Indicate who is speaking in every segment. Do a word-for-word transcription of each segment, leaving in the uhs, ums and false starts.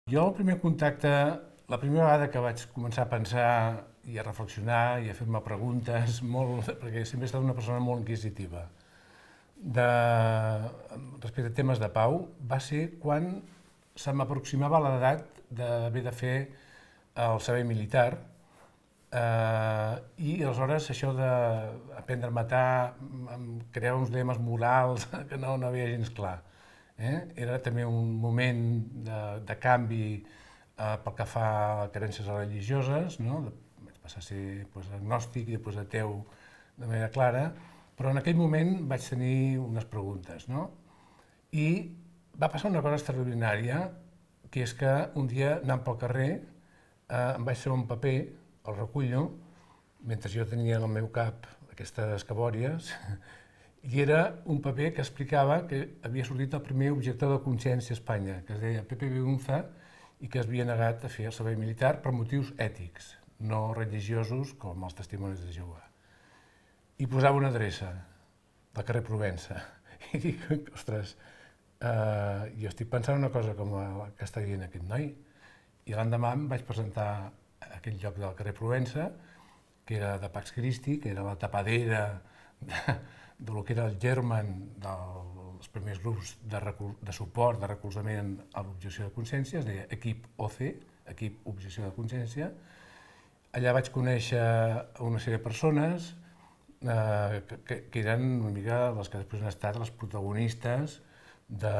Speaker 1: Jo el primer contacte, la primera vegada que vaig començar a pensar i a reflexionar i a fer-me preguntes, molt, perquè sempre he estat una persona molt inquisitiva, de, respecte a temes de pau, va ser quan se m'aproximava l'edat d'haver de fer el servei militar, eh, i aleshores això d'aprendre a matar em creava uns dilemes morals que no, no havia gens clar. Eh? Era també un moment de, de canvi eh, pel que fa a creences religioses, no? Vaig passar a ser pues, agnòstic i després ateu de manera clara, però en aquell moment vaig tenir unes preguntes, no? I va passar una cosa extraordinària, que és que un dia, anant pel carrer, eh, em vaig treure un paper, el recullo, mentre jo tenia en el meu cap aquestes cabòries, i era un paper que explicava que havia sortit el primer objector de consciència a Espanya, que es deia Pepe Beunza, i que es havia negat a fer el servei militar per motius ètics, no religiosos com els testimonis de Jehovà. I posava una adreça, del carrer Provença. I dic, ostres, eh, jo estic pensant una cosa com la que està dient aquest noi. I l'endemà em vaig presentar a aquell lloc del carrer Provença, que era de Pax Christi, que era la tapadera de, de lo que era el germen dels primers grups de, de suport, de recolzament a l'objecció de consciència, es deia Equip O C, Equip Objecció de Consciència. Allà vaig conèixer una sèrie de persones eh, que, que eren una mica les que després han estat les protagonistes de,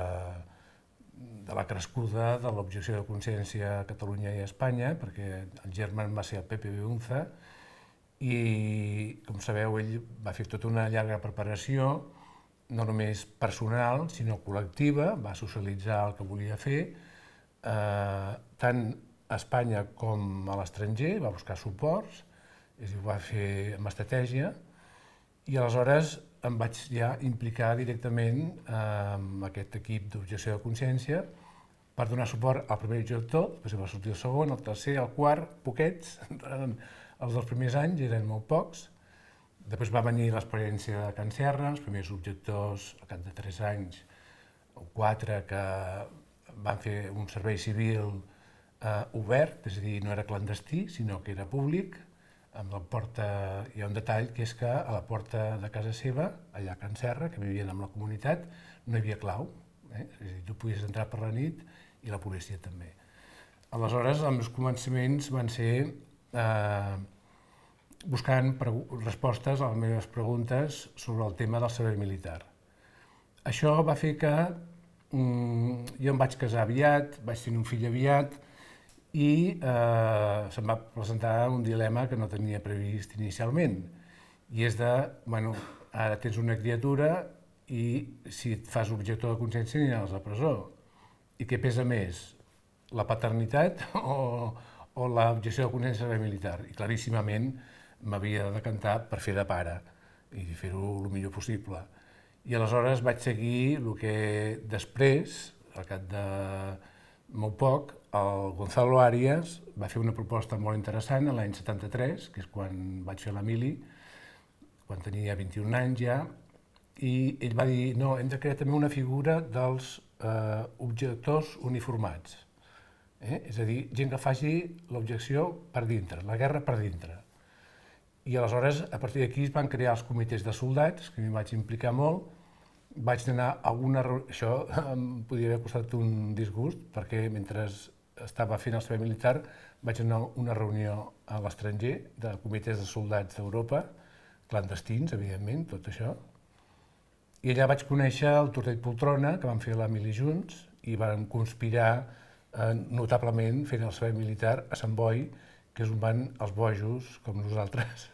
Speaker 1: de la crescuda de l'objecció de consciència a Catalunya i a Espanya, perquè el germen va ser el Pepe Beunza, i, com sabeu, ell va fer tota una llarga preparació, no només personal, sinó col·lectiva, va socialitzar el que volia fer, eh, tant a Espanya com a l'estranger, va buscar suports, és a dir, ho va fer amb estratègia, i aleshores em vaig ja implicar directament amb aquest equip d'objecció de consciència per donar suport al primer objector, després va sortir el segon, el tercer, el quart, poquets, els dels primers anys eren molt pocs. Després va venir l'experiència de Can Serra, els primers objectors, al cap de tres anys o quatre, que van fer un servei civil eh, obert, és a dir, no era clandestí, sinó que era públic. Amb la porta, hi ha un detall, que és que a la porta de casa seva, allà a Can Serra, que vivien amb la comunitat, no hi havia clau. Eh? És a dir, tu podies entrar per la nit i la policia també. Aleshores, els meus començaments van ser eh, buscant respostes a les meves preguntes sobre el tema del servei militar. Això va fer que mm, jo em vaig casar aviat, vaig tenir un fill aviat, i eh, se'm va presentar un dilema que no tenia previst inicialment, i és de, bueno, ara tens una criatura i si et fas objector de consciència aniràs a la presó. I què pesa més, la paternitat o, o l'objecció de consciència del servei militar? I claríssimament m'havia de decantar per fer de pare i fer-ho el millor possible. I aleshores vaig seguir el que després, al cap de molt poc, el Gonzalo Arias va fer una proposta molt interessant l'any setanta-tres, que és quan vaig fer la mili, quan tenia vint-i-un anys ja, i ell va dir, no, hem de crear també una figura dels eh, objectors uniformats. Eh? És a dir, gent que faci l'objecció per dintre, la guerra per dintre. I aleshores, a partir d'aquí es van crear els comitès de soldats, que m'hi vaig implicar molt. Vaig anar a una reunió, això em podia haver costat un disgust, perquè mentre estava fent el servei militar vaig anar a una reunió a l'estranger de comitès de soldats d'Europa, clandestins, evidentment, tot això. I allà vaig conèixer el Tortell Poltrona, que vam fer la mili junts, i vam conspirar eh, notablement fent el servei militar a Sant Boi, que és on van els bojos com nosaltres.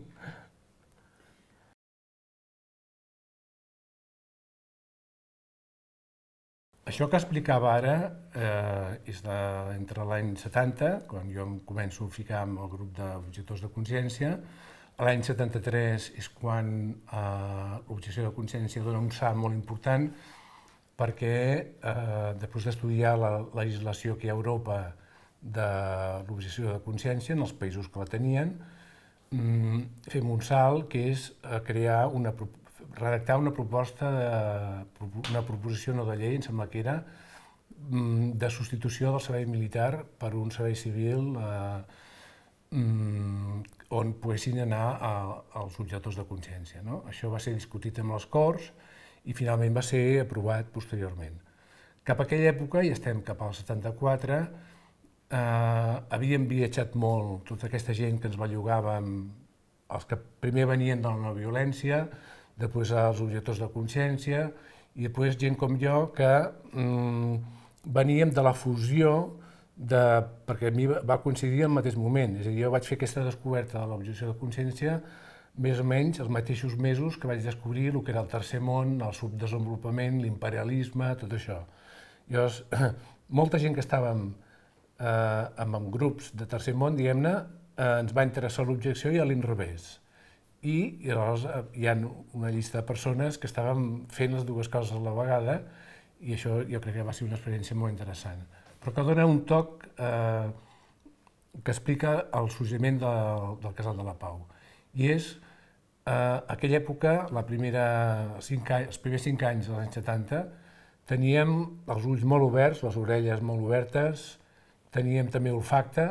Speaker 1: Això que explicava ara eh, és de, entre l'any setanta, quan jo em començo a ficar amb el grup d'objectors de consciència. L'any setanta-tres és quan eh, l'objecció de consciència dona un salt molt important, perquè eh, després d'estudiar la legislació que hi ha a Europa de l'objecció de consciència en els països que la tenien, mm, fem un salt que és crear una redactar una proposta, de, una proposició no de llei, em sembla que era, de substitució del servei militar per un servei civil on poguessin anar els objectors de consciència. Això va ser discutit amb les Corts i finalment va ser aprovat posteriorment. Cap a aquella època, i estem cap al setanta-quatre, havíem viatjat molt, tota aquesta gent que ens bellugàvem, els que primer venien de la no violència, després els objectors de consciència i després gent com jo que veníem de la fusió, perquè a mi va coincidir al mateix moment, és a dir, jo vaig fer aquesta descoberta de l'objecció de consciència més o menys els mateixos mesos que vaig descobrir el que era el tercer món, el subdesenvolupament, l'imperialisme, tot això. Llavors, molta gent que estàvem en grups de tercer món, diguem-ne, ens va interessar l'objecció i a l'inrevés. I llavors hi ha una llista de persones que estàvem fent les dues coses a la vegada i això jo crec que va ser una experiència molt interessant. Però que dona un toc que explica el sorgiment del Casal de la Pau. I és, a aquella època, els primers cinc anys dels anys setanta, teníem els ulls molt oberts, les orelles molt obertes, teníem també olfacte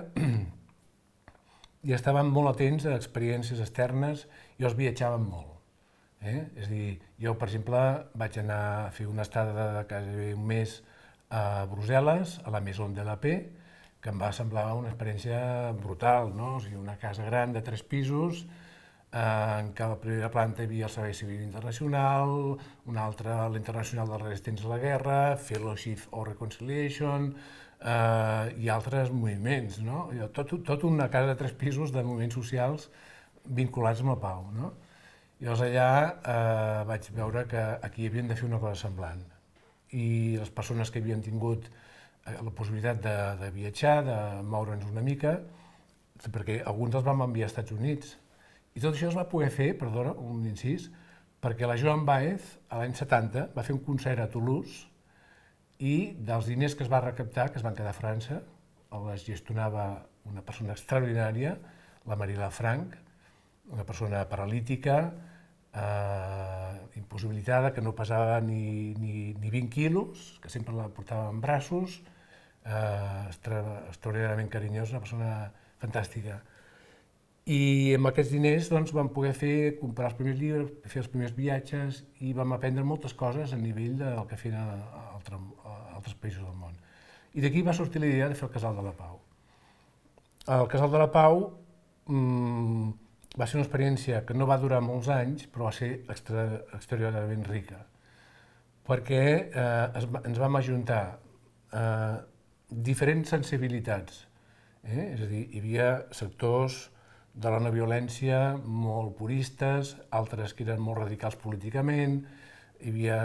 Speaker 1: i estàvem molt atents a experiències externes i els viatjàvem molt. És a dir, jo, per exemple, vaig anar a fer una estada de quasi un mes a Brussel·les, a la Maison de la Paix, que em va semblar una experiència brutal, no? O sigui, una casa gran de tres pisos, en què a la primera planta hi havia el Servei Civil Internacional, una altra, l'Internacional dels Resistents a la Guerra, Fellowship of Reconciliation, i altres moviments, no? Tot una casa de tres pisos de moviments socials vinculats amb la pau, no? Llavors allà vaig veure que aquí havien de fer una cosa semblant i les persones que havien tingut la possibilitat de viatjar, de moure'ns una mica, perquè alguns els vam enviar als Estats Units. I tot això es va poder fer, perdona, un incís, perquè la Joan Baez, a l'any setanta, va fer un concert a Toulouse i dels diners que es va recaptar, que es van quedar a França, els gestionava una persona extraordinària, la Marila Frank, una persona paralítica, impossibilitada, que no pesava ni vint quilos, que sempre la portava en braços, extraordinàriament carinyosa, una persona fantàstica. I amb aquests diners vam poder fer, comprar els primers llibres, fer els primers viatges i vam aprendre moltes coses a nivell del que feien altres països del món. I d'aquí va sortir la idea de fer el Casal de la Pau. El Casal de la Pau va ser una experiència que no va durar molts anys, però va ser extraordinàriament rica, perquè ens vam ajuntar diferents sensibilitats. És a dir, hi havia sectors de la no violència molt puristes, altres que eren molt radicals políticament, hi havia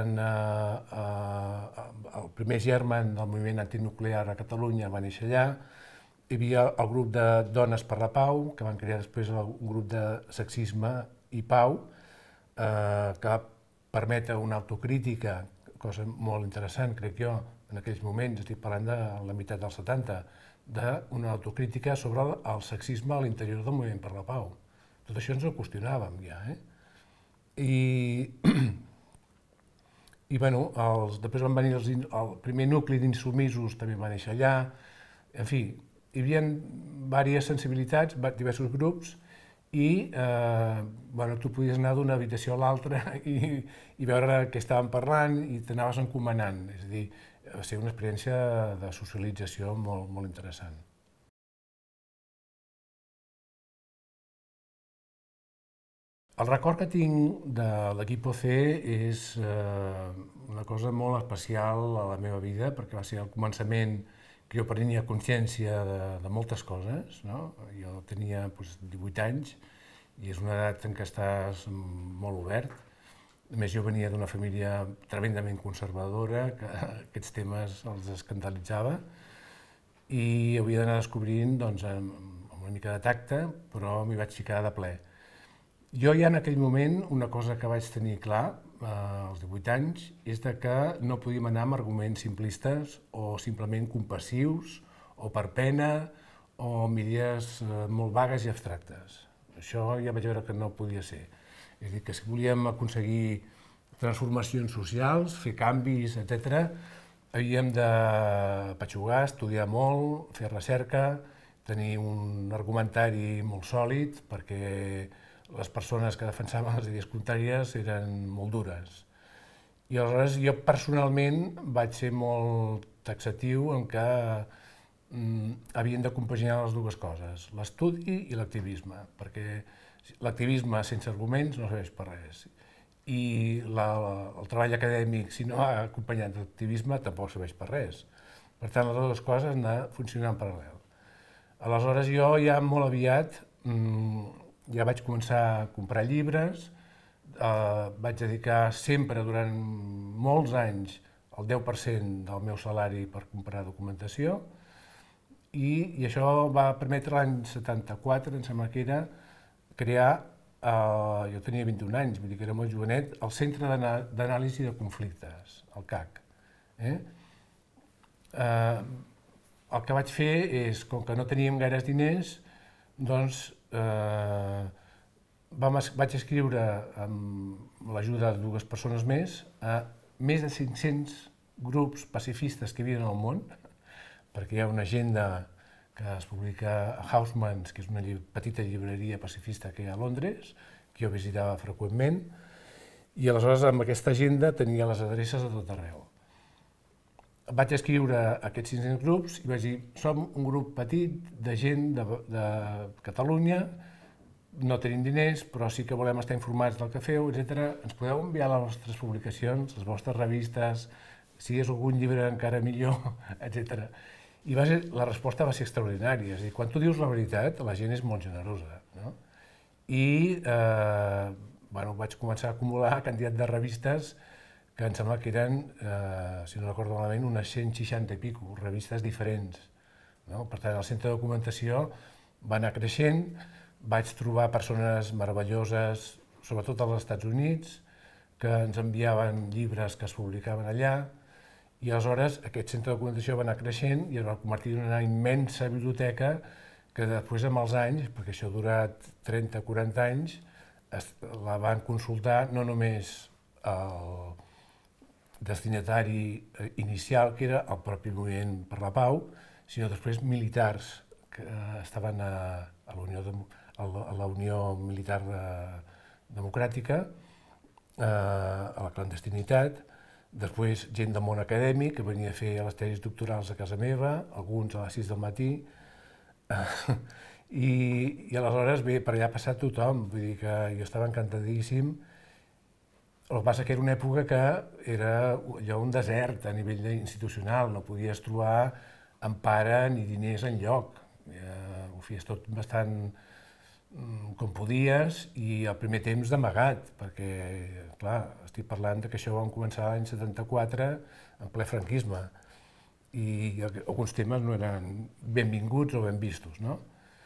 Speaker 1: el primer germen del moviment antinuclear a Catalunya, va néixer allà, hi havia el grup de Dones per la Pau, que van crear després un grup de sexisme i pau, que va permetre una autocrítica, cosa molt interessant, crec jo, en aquells moments, estic parlant de la meitat dels setanta, d'una autocrítica sobre el sexisme a l'interior del moviment per la pau. Tot això ens ho qüestionàvem ja. I bueno, després van venir el primer nucli d'insubmisos, també va néixer allà, en fi, hi havia diverses sensibilitats, diversos grups, i tu podies anar d'una habitació a l'altra i veure què estàvem parlant i t'anaves encomanant. És a dir, va ser una experiència de socialització molt interessant. El record que tinc de l'equip O C és una cosa molt especial a la meva vida, perquè va ser el començament que jo prenia consciència de moltes coses. Jo tenia divuit anys i és una edat en què estàs molt obert. A més, jo venia d'una família tremendament conservadora, que aquests temes els escandalitzava, i havia d'anar descobrint amb una mica de tacte, però m'hi vaig ficar de ple. Jo ja en aquell moment, una cosa que vaig tenir clar, als divuit anys, és que no podíem anar amb arguments simplistes o simplement compassius, o per pena, o amb idees molt vagues i abstractes. Això ja vaig veure que no podia ser. És a dir, que si volíem aconseguir transformacions socials, fer canvis, etcètera, havíem de patxugar, estudiar molt, fer recerca, tenir un argumentari molt sòlid, perquè les persones que defensaven les idees contràries eren molt dures. I aleshores jo personalment vaig ser molt taxatiu en que mm, havien de compaginar les dues coses, l'estudi i l'activisme, perquè l'activisme sense arguments no serveix per res. I la, el treball acadèmic, si no ha acompanyat l'activisme, tampoc serveix per res. Per tant, les dues coses han de funcionar en paral·lel. Aleshores, jo ja molt aviat mmm, ja vaig començar a comprar llibres, eh, vaig dedicar sempre, durant molts anys, el deu per cent del meu salari per comprar documentació, i, i això va permetre l'any setanta-quatre, em sembla que era, crear, eh, jo tenia vint-i-un anys, vull dir que era molt jovenet, el Centre d'Anàlisi de Conflictes, el C A C. Eh? Eh, el que vaig fer és, com que no teníem gaires diners, doncs eh, vam, vaig escriure, amb l'ajuda de dues persones més, a més de cinc-cents grups pacifistes que hi havia en el món, perquè hi ha una agenda que es publica a Housemans, que és una petita llibreria pacifista que hi ha a Londres, que jo visitava freqüentment, i aleshores amb aquesta agenda tenia les adreces a tot arreu. Vaig escriure aquests cinc-cents grups i vaig dir, som un grup petit de gent de, de Catalunya, no tenim diners, però sí que volem estar informats del que feu, etcètera. Ens podeu enviar les vostres publicacions, les vostres revistes, si és algun llibre encara millor, etcètera. I va ser, la resposta va ser extraordinària. És a dir, quan tu dius la veritat, la gent és molt generosa. No? I eh, bueno, vaig començar a acumular quantitat de revistes que em sembla que eren, eh, si no recordo malament, unes cent seixanta i pico, revistes diferents. No? Per tant, el centre de documentació va anar creixent, vaig trobar persones meravelloses, sobretot als Estats Units, que ens enviaven llibres que es publicaven allà, i aleshores aquest centre de documentació va anar creixent i es va convertir en una immensa biblioteca que després, amb els anys, perquè això ha durat trenta o quaranta anys, la van consultar no només el destinatari inicial, que era el propi moviment per la pau, sinó després militars que estaven a, a la Unió, de, a la Unió Militar de, Democràtica, eh, a la clandestinitat, després gent del món acadèmic que venia a fer les tesis doctorals a casa meva, alguns a les sis del matí, eh, i, i aleshores bé, per allà ha passat tothom, vull dir que jo estava encantadíssim. El que passa que era una època que era allò un desert a nivell institucional, no podies trobar empara ni diners enlloc. Eh, ho feies tot bastant com podies i al primer temps d'amagat, perquè, clar, estic parlant que això vam començar l'any setanta-quatre en ple franquisme i alguns temes no eren benvinguts o ben vistos, no?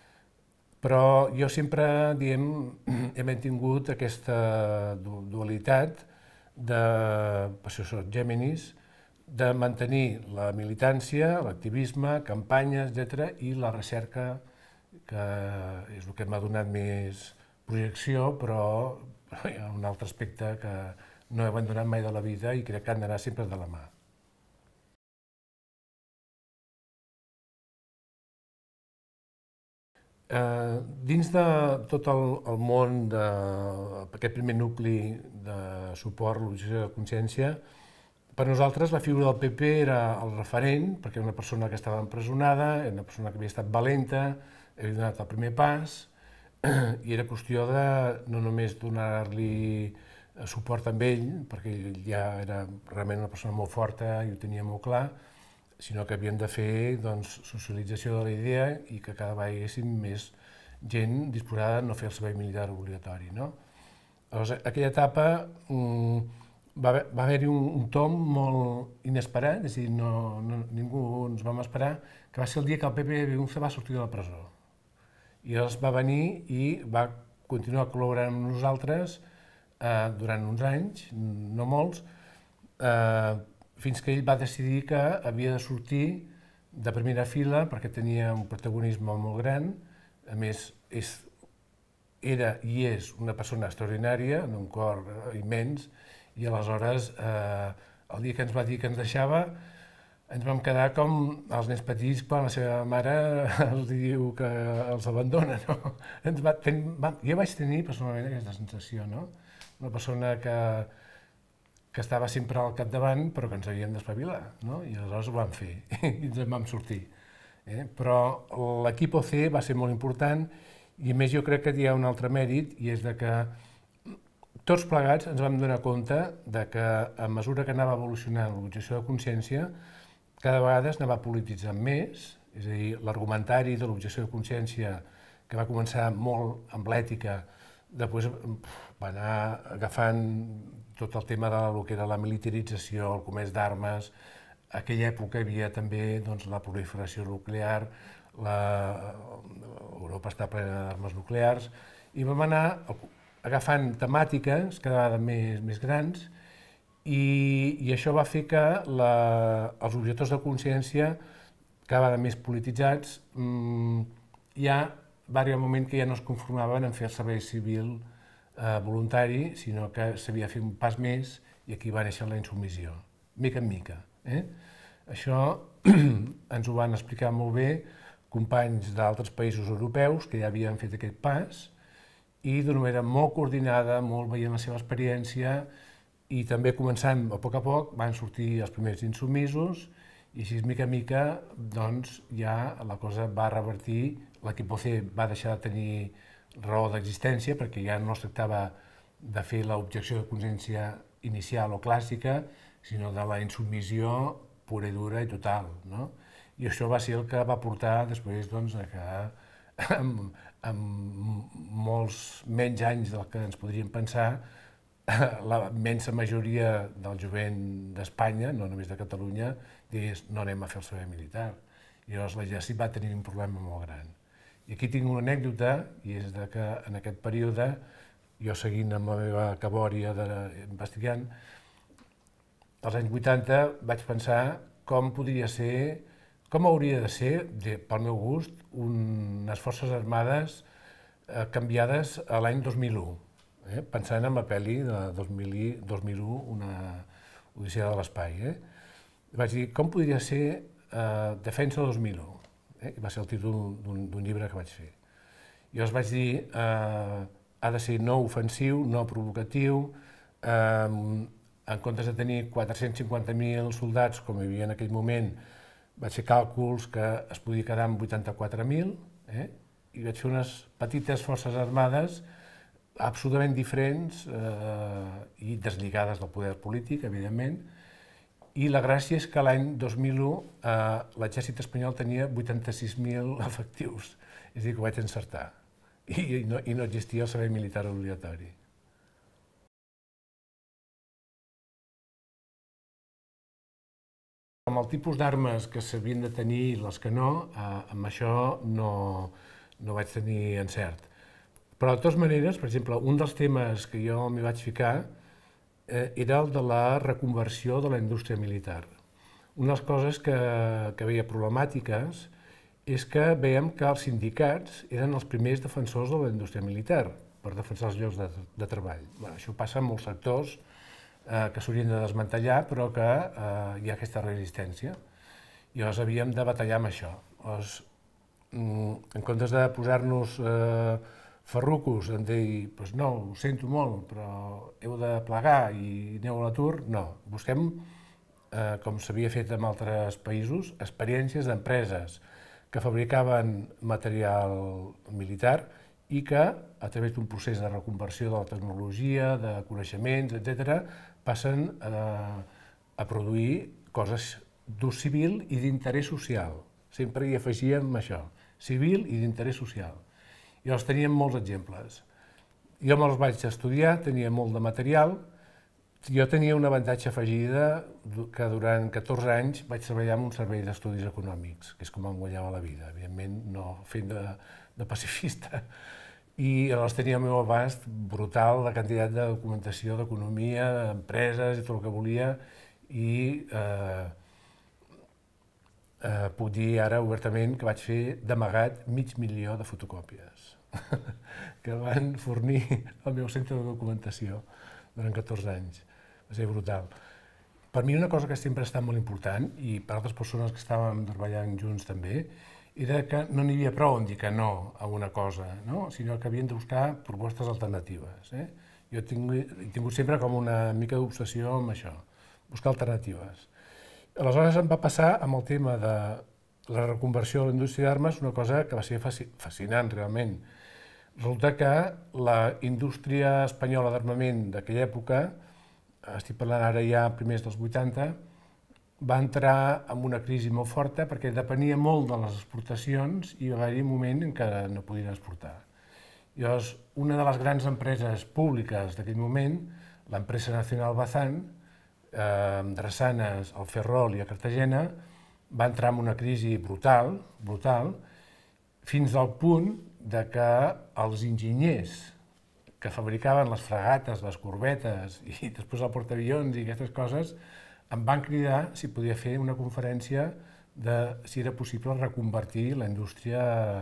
Speaker 1: Però jo sempre, diem, he mantingut aquesta dualitat de, per això són Géminis, de mantenir la militància, l'activisme, campanyes, etcètera, i la recerca, que és el que m'ha donat més projecció, però hi ha un altre aspecte que no he abandonat mai de la vida i crec que han d'anar sempre de la mà. Eh, dins de tot el, el món d'aquest primer nucli de suport a l'objecció de consciència, per nosaltres la figura del P P era el referent, perquè era una persona que estava empresonada, era una persona que havia estat valenta, havia donat el primer pas, i era qüestió de no només donar-li suport amb ell, perquè ell ja era realment una persona molt forta i ho tenia molt clar, sinó que havíem de fer doncs, socialització de la idea i que cada vegada hi haguéssim més gent disposada a no fer el servei militar obligatori. No? Llavors, aquella etapa mm, va, va haver-hi un, un tom molt inesperat, és a dir, no, no, ningú ens vam esperar, que va ser el dia que el Pepe Beunza va sortir de la presó. I llavors va venir i va continuar col·laborant amb nosaltres eh, durant uns anys, no molts, eh, fins que ell va decidir que havia de sortir de primera fila perquè tenia un protagonisme molt gran, a més és, era i és una persona extraordinària, d'un cor immens, i aleshores eh, el dia que ens va dir que ens deixava ens vam quedar com els nens petits quan la seva mare els diu que els abandona, no? Ens va ten... va... Jo vaig tenir personalment aquesta sensació, no? Una persona que, que estava sempre al capdavant però que ens havíem d'espavilar, no? I aleshores ho vam fer i ens en vam sortir. Eh? Però l'equip O C va ser molt important i a més jo crec que hi ha un altre mèrit i és de que tots plegats ens vam donar compte de que a mesura que anava evolucionant l'objecció de consciència cada vegada es anava polititzant més, és a dir, l'argumentari de l'objecció de consciència que va començar molt amb l'ètica, després va anar agafant tot el tema del que era la militarització, el comerç d'armes. En aquella època hi havia també doncs, la proliferació nuclear, la... Europa està plena d'armes nuclears, i vam anar agafant temàtiques cada vegada més, més grans i, i això va fer que la, els objectors de consciència, cada vegada més polititzats, mmm, ja va arribar un moment que ja no es conformaven en fer el servei civil eh, voluntari, sinó que s'havia de fer un pas més i aquí va néixer la insubmissió, mica en mica. Eh? Això ens ho van explicar molt bé companys d'altres països europeus que ja havien fet aquest pas i d'una manera molt coordinada, molt veient la seva experiència i també començant a poc a poc van sortir els primers insubmisos i així mica en mica doncs, ja la cosa va revertir, l'equip O C va deixar de tenir raó d'existència perquè ja no es tractava de fer l'objecció de consciència inicial o clàssica, sinó de la insubmissió pura i dura i total. No? I això va ser el que va portar després doncs, a que amb, amb molts menys anys del que ens podríem pensar, la immensa majoria del jovent d'Espanya, no només de Catalunya, digués no anem a fer el servei militar. I llavors l'exèrcit va tenir un problema molt gran. I aquí tinc una anècdota, i és de que en aquest període, jo seguint amb la meva cabòria investigant, als anys vuitanta vaig pensar com podria ser, com hauria de ser, de, pel meu gust, unes forces armades eh, canviades a l'any dos mil u, eh, pensant en la pel·li de dos mil u, una Odissea de l'espai. Eh? Vaig dir, com podria ser eh, Defensa dos mil u? Eh? Va ser el títol d'un llibre que vaig fer. I llavors vaig dir, eh, ha de ser no ofensiu, no provocatiu, eh, en comptes de tenir quatre-cents cinquanta mil soldats, com hi havia en aquell moment, vaig fer càlculs que es podia quedar amb vuitanta-quatre mil, eh? I vaig fer unes petites forces armades absolutament diferents eh, i deslligades del poder polític, evidentment, i la gràcia és que l'any dos mil u eh, l'exèrcit espanyol tenia vuitanta-sis mil efectius, és a dir, que ho vaig encertar, i, i, no, i no existia el servei militar obligatori. Amb el tipus d'armes que s'havien de tenir i les que no, eh, amb això no, no vaig tenir encert. Però de totes maneres, per exemple, un dels temes que jo m'hi vaig ficar eh, era el de la reconversió de la indústria militar. Una de les coses que, que veia problemàtiques és que veiem que els sindicats eren els primers defensors de la indústria militar per defensar els llocs de, de treball. Bueno, això passa en molts sectors eh, que s'haurien de desmantellar, però que eh, hi ha aquesta resistència. I llavors havíem de batallar amb això. Llavors, en comptes de posar-nos eh, ferrucos en dir, pues no, ho sento molt, però heu de plegar i aneu a l'atur, no. Busquem, eh, com s'havia fet en altres països, experiències d'empreses que fabricaven material militar i que, a través d'un procés de reconversió de la tecnologia, de coneixements, etcètera, passen a, a produir coses d'ús civil i d'interès social. Sempre hi afegíem això, civil i d'interès social. I llavors teníem molts exemples. Jo me'ls vaig estudiar, tenia molt de material. Jo tenia un avantatge afegida que durant catorze anys vaig treballar en un servei d'estudis econòmics, que és com em guanyava la vida, evidentment no fent de, de pacifista. I llavors tenia al meu abast brutal la quantitat de documentació d'economia, d'empreses i tot el que volia, i eh, eh, puc dir ara obertament que vaig fer d'amagat mig milió de fotocòpies que van fornir el meu centre de documentació durant catorze anys. Va ser brutal. Per mi una cosa que sempre ha estat molt important, i per altres persones que estàvem treballant junts també, era que no n'hi havia prou en dir que no a una cosa, no? Sinó que havien de buscar propostes alternatives. Eh? Jo he tingut, he tingut sempre com una mica d'obsessió amb això, buscar alternatives. Aleshores em va passar amb el tema de la reconversió a la indústria d'armes una cosa que va ser fascinant realment. Resulta que la indústria espanyola d'armament d'aquella època, estic parlant ara ja primers dels vuitanta, va entrar en una crisi molt forta perquè depenia molt de les exportacions i va haver-hi un moment en què no podien exportar. Llavors, una de les grans empreses públiques d'aquell moment, l'empresa Nacional Bazán, eh, amb drassanes al Ferrol i a Cartagena, va entrar en una crisi brutal, brutal, fins al punt de que els enginyers que fabricaven les fragates, les corbetes i després el portaavions i aquestes coses, em van cridar si podia fer una conferència de si era possible reconvertir la indústria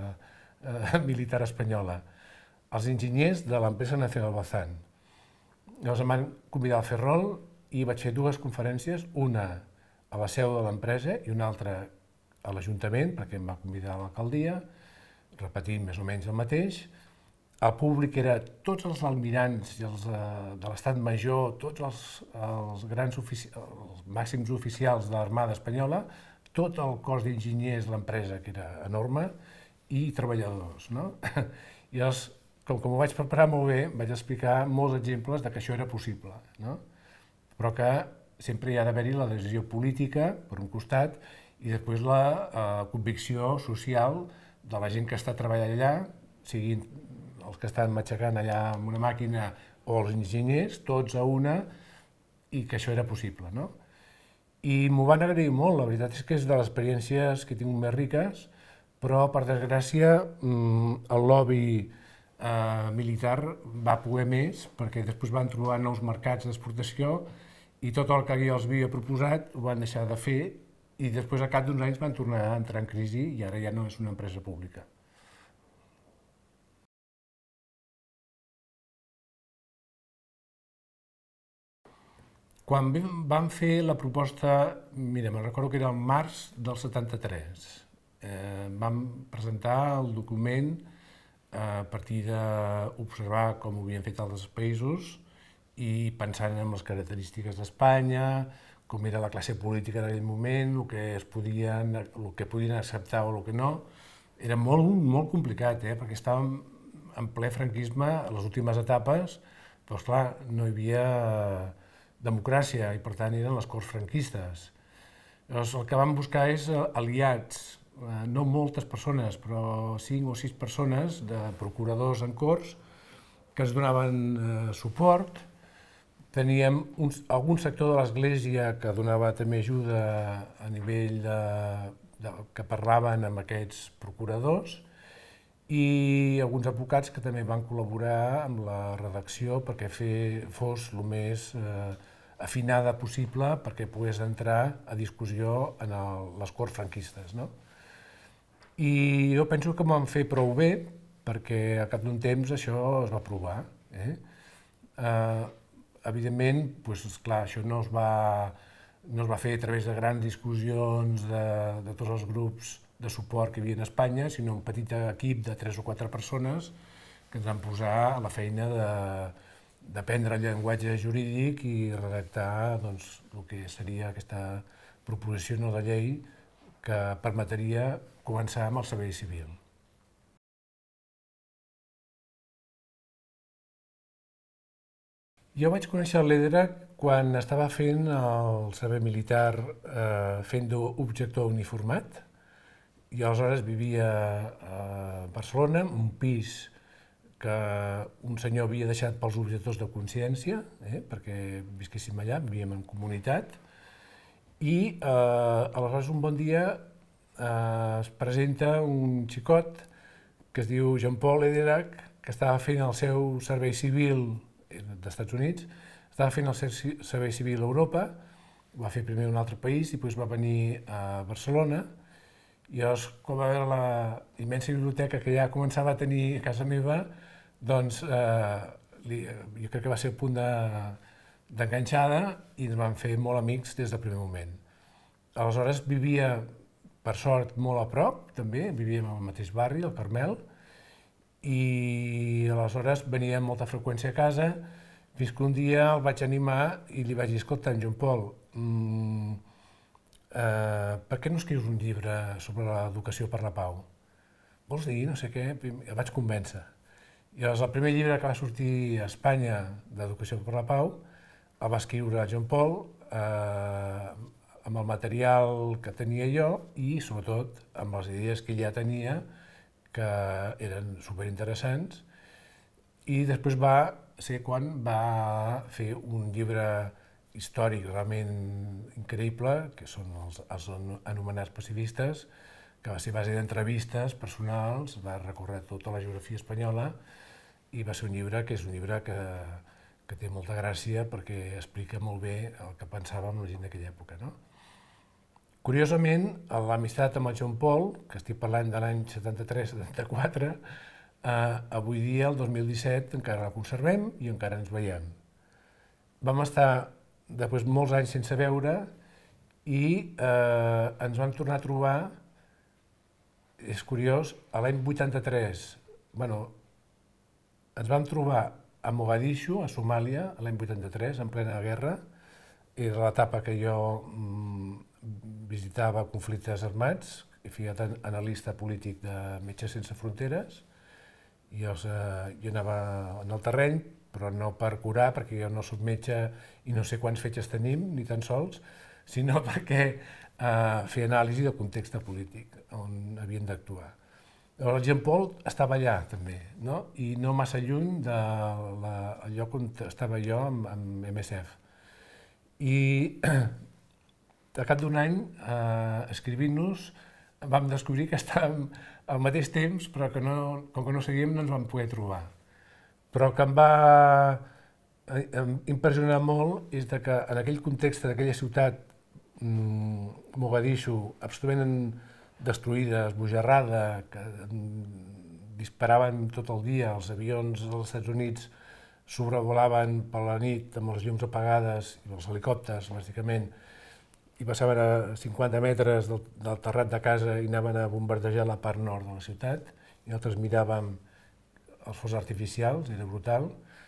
Speaker 1: eh, militar espanyola. Els enginyers de l'empresa Nacional Bazán. Llavors em van convidar al Ferrol i vaig fer dues conferències, una a la seu de l'empresa i una altra a l'Ajuntament, perquè em va convidar a l'alcaldia, repetint més o menys el mateix. El públic era tots els almirants i els, eh, de l'Estat Major, tots els, els, grans ofici els màxims oficials de l'Armada Espanyola, tot el cos d'enginyers de l'empresa, que era enorme, i treballadors. No? I llavors, com que m'ho vaig preparar molt bé, vaig explicar molts exemples de que això era possible, no? Però que sempre hi ha d'haver-hi la decisió política, per un costat, i després la eh, convicció social de la gent que està treballant allà, siguin els que estan matxacant allà amb una màquina o els enginyers, tots a una, i que això era possible. No? I m'ho van agrair molt, la veritat és que és de les experiències que he tingut més riques, però per desgràcia el lobby eh, militar va poder més, perquè després van trobar nous mercats d'exportació i tot el que els havia proposat ho van deixar de fer i després, al cap d'uns anys, van tornar a entrar en crisi i ara ja no és una empresa pública. Quan vam fer la proposta, mira, me'n recordo que era el març del setanta-tres, eh, vam presentar el document a partir d'observar com ho havien fet altres països i pensant en les característiques d'Espanya, com era la classe política en aquell moment, el que, es podien, el que podien acceptar o el que no. Era molt, molt complicat, eh, perquè estàvem en ple franquisme a les últimes etapes, però esclar, no hi havia democràcia i per tant eren les corts franquistes. Llavors el que vam buscar és aliats, no moltes persones, però cinc o sis persones de procuradors en corts que ens donaven eh, suport. Teníem un, algun sector de l'Església que donava també ajuda a nivell de, de, que parlaven amb aquests procuradors i alguns advocats que també van col·laborar amb la redacció perquè fer, fos el més eh, afinada possible perquè pogués entrar a discussió en el, les corts franquistes. No? I jo penso que m'ho van fer prou bé perquè al cap d'un temps això es va provar. Eh? Eh, evidentment, doncs, esclar, això no es, va, no es va fer a través de grans discussions de, de tots els grups de suport que hi havia a Espanya, sinó un petit equip de tres o quatre persones que ens van posar a la feina de d'aprendre el llenguatge jurídic i redactar doncs, el que seria aquesta proposició no de llei que permetria començar amb el servei civil. Jo vaig conèixer l'Edera quan estava fent el servei militar eh, fent d'objector uniformat i aleshores vivia a Barcelona, un pis que un senyor havia deixat pels objectors de consciència, eh, perquè visquéssim allà, vivíem en comunitat, i eh, aleshores un bon dia eh, es presenta un xicot que es diu Jean-Paul Ederac, que estava fent el seu servei civil dels Estats Units, estava fent el seu servei civil a Europa, ho va fer primer a un altre país i després va venir a Barcelona, i llavors, quan va veure la immensa biblioteca que ja començava a tenir a casa meva, doncs eh, li, jo crec que va ser el punt de, d'enganxada i ens vam fer molt amics des del primer moment. Aleshores vivia, per sort, molt a prop, també, vivíem al mateix barri, al Carmel, i aleshores venia amb molta freqüència a casa, fins que un dia el vaig animar i li vaig dir, escolta, en Joan Pol, mmm, eh, per què no escrius un llibre sobre l'educació per la pau? Vols dir, no sé què, el vaig convèncer. I llavors el primer llibre que va sortir a Espanya d'Educació per la Pau el va escriure Joan Pol eh, amb el material que tenia jo i, sobretot, amb les idees que ell ja tenia, que eren superinteressants, i després va ser quan va fer un llibre històric realment increïble, que són els, els anomenats pacifistes, que va ser a base d'entrevistes personals, va recórrer tota la geografia espanyola i va ser un llibre que és un llibre que, que té molta gràcia perquè explica molt bé el que pensàvem la gent d'aquella època. No? Curiosament, l'amistat amb el Joan Pol, que estic parlant de l'any setanta-tres setanta-quatre, eh, avui dia, el dos mil disset, encara la conservem i encara ens veiem. Vam estar després molts anys sense veure i eh, ens vam tornar a trobar. És curiós, l'any vuitanta-tres, bueno, ens vam trobar a Mogadishu, a Somàlia, l'any vuitanta-tres, en plena guerra. Era l'etapa que jo mm, visitava conflictes armats, he ficat analista polític de Metges Sense Fronteres, i els, eh, jo anava en el terreny, però no per curar, perquè jo no soc metge i no sé quants fetges tenim, ni tan sols, sinó perquè a fer anàlisi del context polític on havien d'actuar. El Joan Pol estava allà també, no? I no massa lluny del de lloc on estava jo amb, amb M S F. I al cap d'un any, eh, escrivint-nos, vam descobrir que estàvem al mateix temps, però que no, com que no seguíem no ens vam poder trobar. Però el que em va impressionar molt és que en aquell context d'aquella ciutat Mogadishu, absolutament destruïda, esbojarrada, que disparaven tot el dia, els avions dels Estats Units sobrevolaven per la nit amb les llums apagades i els helicòpters, bàsicament, i passaven a cinquanta metres del, del terrat de casa i anaven a bombardejar la part nord de la ciutat, i nosaltres miràvem els focs artificials, era brutal.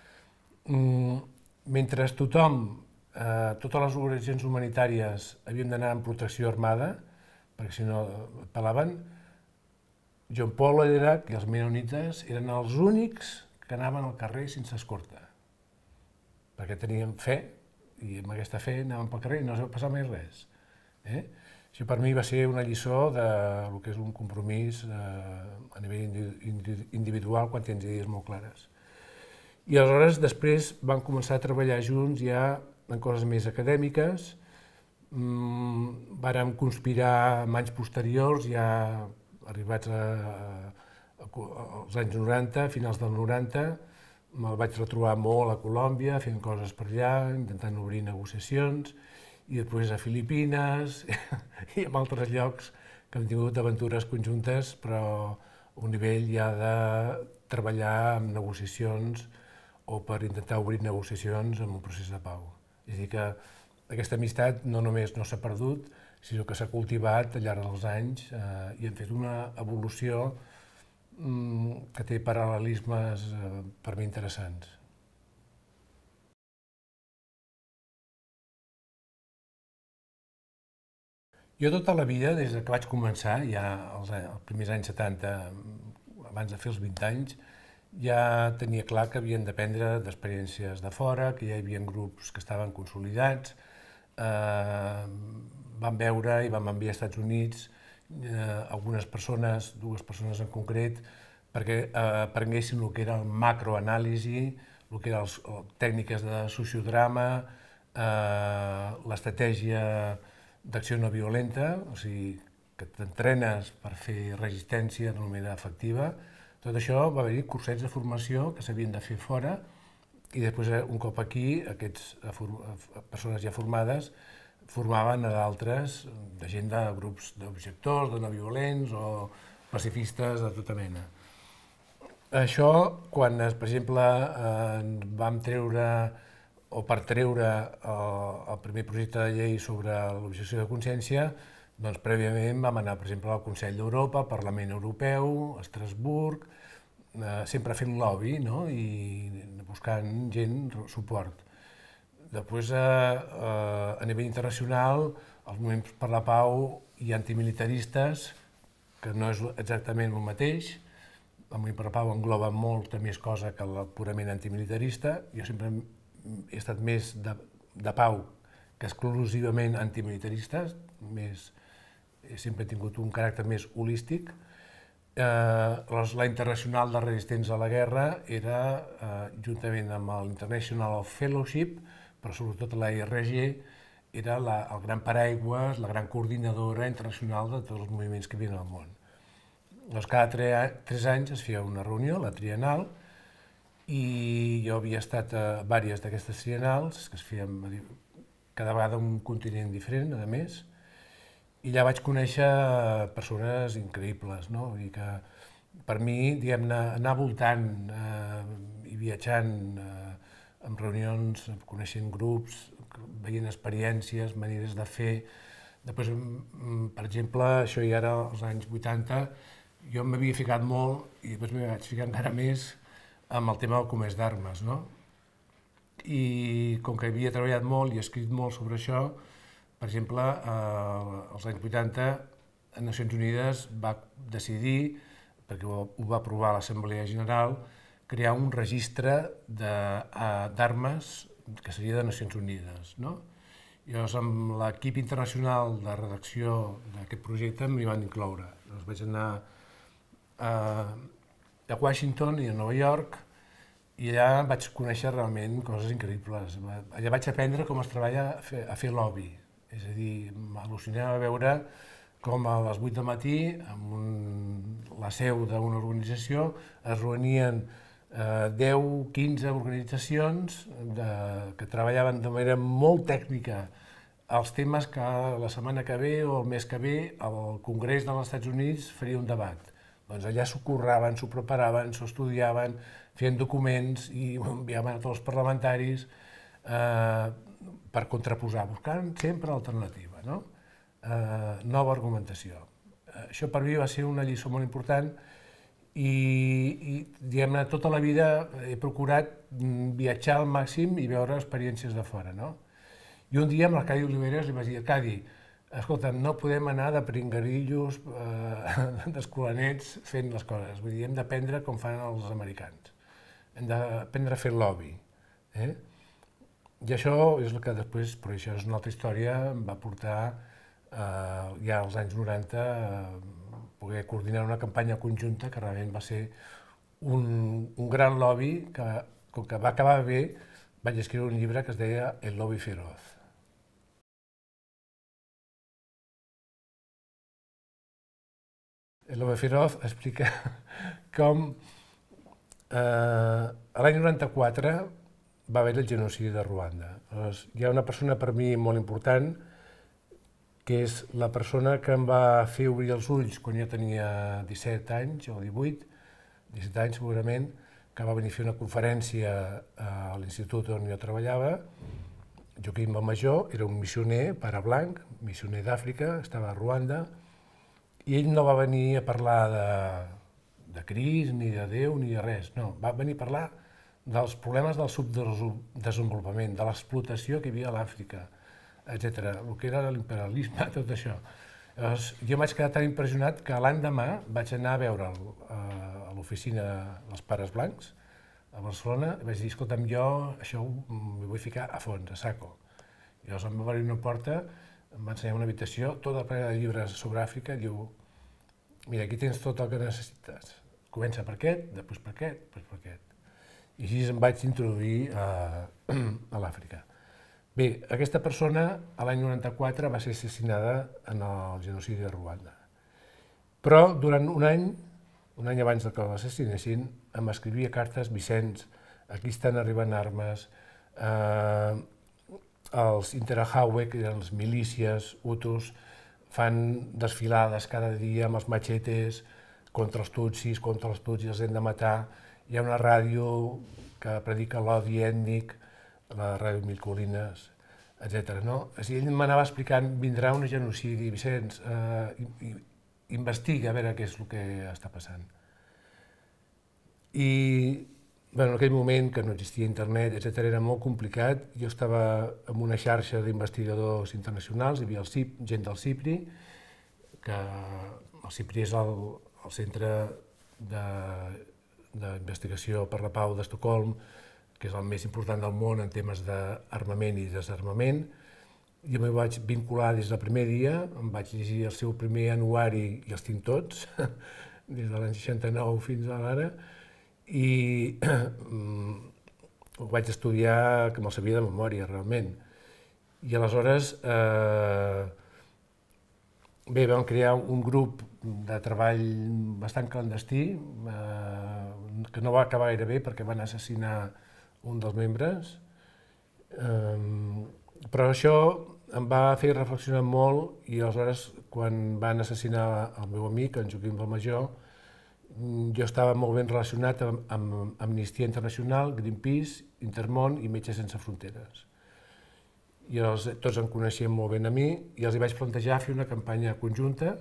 Speaker 1: Mm, mentre tothom, Eh, totes les organitzacions humanitàries havien d'anar amb protecció armada, perquè si no et pelaven, Joan Pol era que els menonites eren els únics que anaven al carrer sense escorta, perquè tenien fe, i amb aquesta fe anaven pel carrer i no es va passar mai res. Eh? Això per mi va ser una lliçó del que és un compromís eh, a nivell individual quan tens idees molt clares. I aleshores després vam començar a treballar junts ja en coses més acadèmiques, mm, vàrem conspirar en anys posteriors, ja arribats a, a, als anys noranta, finals dels noranta, me'l vaig retrobar molt a Colòmbia, fent coses per allà, intentant obrir negociacions, i després a Filipines i en altres llocs que hem tingut aventures conjuntes, però a un nivell ja de treballar en negociacions o per intentar obrir negociacions en un procés de pau. És a dir, que aquesta amistat no només no s'ha perdut, sinó que s'ha cultivat al llarg dels anys eh, i hem fet una evolució mm, que té paral·lelismes eh, per mi interessants. Jo tota la vida, des que vaig començar, ja als, als primers anys setanta, abans de fer els vint anys, ja tenia clar que havien d'aprendre d'experiències de fora, que ja hi havia grups que estaven consolidats. Eh, vam veure i vam enviar als Estats Units eh, algunes persones, dues persones en concret, perquè eh, aprenguessin el que era el macroanàlisi, el que eren les tècniques de sociodrama, eh, l'estratègia d'acció no violenta, o sigui, que t'entrenes per fer resistència d'una manera efectiva. Tot això va haver-hi cursets de formació que s'havien de fer fora i després, un cop aquí, aquestes persones ja formades formaven a d'altres, de gent de grups d'objectors, de no violents o pacifistes de tota mena. Això, quan, per exemple, vam treure o per treure el primer projecte de llei sobre l'objecció de consciència, doncs prèviament vam anar, per exemple, al Consell d'Europa, al Parlament Europeu, a Estrasburg, sempre fent lobby i buscant gent, suport. Després, a nivell internacional, els moviments per la pau i antimilitaristes, que no és exactament el mateix. El moviment per la pau engloba molta més cosa que el purament antimilitarista. Jo sempre he estat més de pau que exclusivament antimilitarista, sempre he tingut un caràcter més holístic. La Internacional de Resistents a la Guerra era, juntament amb l'International Fellowship, però sobretot la I R G, era el gran paraigües, la gran coordinadora internacional de tots els moviments que hi havia al món. Cada tres anys es feia una reunió, la triennal, i jo havia estat a diverses d'aquestes triennals, que es feien cada vegada un continent diferent, a més, i allà vaig conèixer persones increïbles, no? Vull dir que per mi, diguem-ne, anar voltant i viatjant en reunions, coneixent grups, veient experiències, maneres de fer. Després, per exemple, això ja era als anys vuitanta, jo m'havia ficat molt, i després m'hi vaig ficar encara més, amb el tema del comerç d'armes, no? I com que havia treballat molt i escrit molt sobre això, per exemple, als anys vuitanta, Nacions Unides va decidir, perquè ho va aprovar l'Assemblea General, crear un registre d'armes que seria de Nacions Unides. Llavors, amb l'equip internacional de redacció d'aquest projecte m'hi van incloure. Llavors vaig anar a Washington i a Nova York i allà vaig conèixer realment coses increïbles. Allà vaig aprendre com es treballa a fer lobby. És a dir, m'al·lucinava veure com a les vuit del matí, amb la seu d'una organització, es reunien deu o quinze organitzacions que treballaven de manera molt tècnica els temes que la setmana que ve o el mes que ve el Congrés dels Estats Units faria un debat. Doncs allà s'ho curraven, s'ho preparaven, s'ho estudiaven, feien documents i ho enviaven a tots els parlamentaris per contraposar, buscant sempre l'alternativa, nova argumentació. Això per mi va ser una lliçó molt important i, diguem-ne, tota la vida he procurat viatjar al màxim i veure experiències de fora. I un dia amb l'Arcadi Oliveres li vaig dir: Arcadi, escolta, no podem anar de pringarillos, d'escolanets fent les coses. Vull dir, hem d'aprendre com fan els americans. Hem d'aprendre a fer lobby. I això és el que després, però això és una altra història, em va portar ja als anys noranta a poder coordinar una campanya conjunta que realment va ser un gran lobby que, com que va acabar bé, vaig escriure un llibre que es deia El lobby feroz. El lobby feroz explica com l'any noranta-quatre va haver el genocidi de Ruanda. Hi ha una persona per mi molt important, que és la persona que em va fer obrir els ulls quan jo tenia disset anys o divuit, disset anys segurament, que va venir a fer una conferència a l'institut on jo treballava. Joaquim Major era un missioner, pare blanc, missioner d'Àfrica, estava a Ruanda, i ell no va venir a parlar de Crist, ni de Déu, ni de res, no, va venir a parlar dels problemes del subdesenvolupament, de l'explotació que hi havia a l'Àfrica, etcètera, el que era l'imperialisme, tot això. Llavors, jo m'haig quedat tan impressionat que l'endemà vaig anar a veure'l a l'oficina dels Pares Blancs, a Barcelona, i vaig dir: escolta'm, jo això m'hi vull ficar a fons, a saco. I llavors em va obrir una porta, em va ensenyar una habitació, tota plena de llibres sobre Àfrica, i diu: mira, aquí tens tot el que necessites. Comença per aquest, després per aquest, després per aquest. I així em vaig introduir a l'Àfrica. Bé, aquesta persona, a l'any noranta-quatre, va ser assassinada en el genocidi de Ruanda. Però durant un any, un any abans que l'assassinessin, em escrivia cartes: Vicenç, aquí estan arribant armes, els Interahamwe, que eren les milícies hutus, fan desfilades cada dia amb els machetes contra els tutsis, contra els tutsis, els hem de matar. Hi ha una ràdio que predica l'odi ètnic, la Ràdio Mil Colines, etcètera. No? O sigui, ell m'anava explicant, vindrà un genocidi, Vicenç, eh, investiga a veure què és el que està passant. I bueno, en aquell moment, que no existia internet, etcètera, era molt complicat. Jo estava en una xarxa d'investigadors internacionals, hi havia el C I P, gent del CIPRI, que el CIPRI és el, el centre d'investigació per la pau d'Estocolm, que és el més important del món en temes d'armament i desarmament. Jo m'hi vaig vincular des del primer dia, em vaig llegir el seu primer anuari i els tinc tots, des de l'any seixanta-nou fins a l'ara, i ho vaig estudiar que me'l sabia de memòria, realment. I aleshores, eh, bé, vam crear un grup de treball bastant clandestí, eh, que no va acabar gaire bé perquè van assassinar un dels membres, eh, però això em va fer reflexionar molt i aleshores, quan van assassinar el meu amic, en Joaquim Valmajor, jo estava molt ben relacionat amb, amb Amnistia Internacional, Greenpeace, Intermón i Metges Sense Fronteres. I els, tots em coneixien molt ben a mi i els hi vaig plantejar fer una campanya conjunta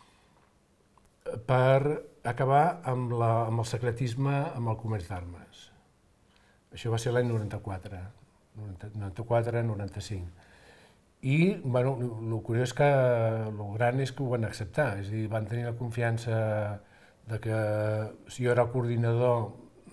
Speaker 1: per acabar amb, la, amb el secretisme amb el comerç d'armes. Això va ser l'any noranta-quatre, noranta-quatre noranta-cinc. I, bueno, el curiós és que el gran és que ho van acceptar, és a dir, van tenir la confiança de que si jo era el coordinador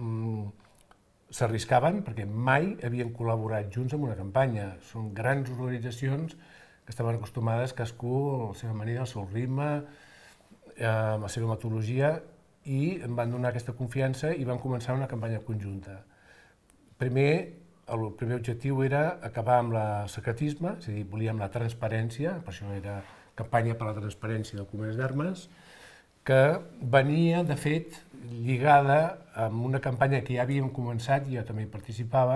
Speaker 1: s'arriscaven, perquè mai havien col·laborat junts en una campanya. Són grans organitzacions que estaven acostumades, cadascú a la seva manera, al seu ritme, amb la seva metodologia, i em van donar aquesta confiança i van començar una campanya conjunta. Primer, el primer objectiu era acabar amb el secretisme, és a dir, volíem la transparència, per això era campanya per la transparència del comerç d'armes, que venia, de fet, lligada amb una campanya que ja havíem començat, i jo també hi participava,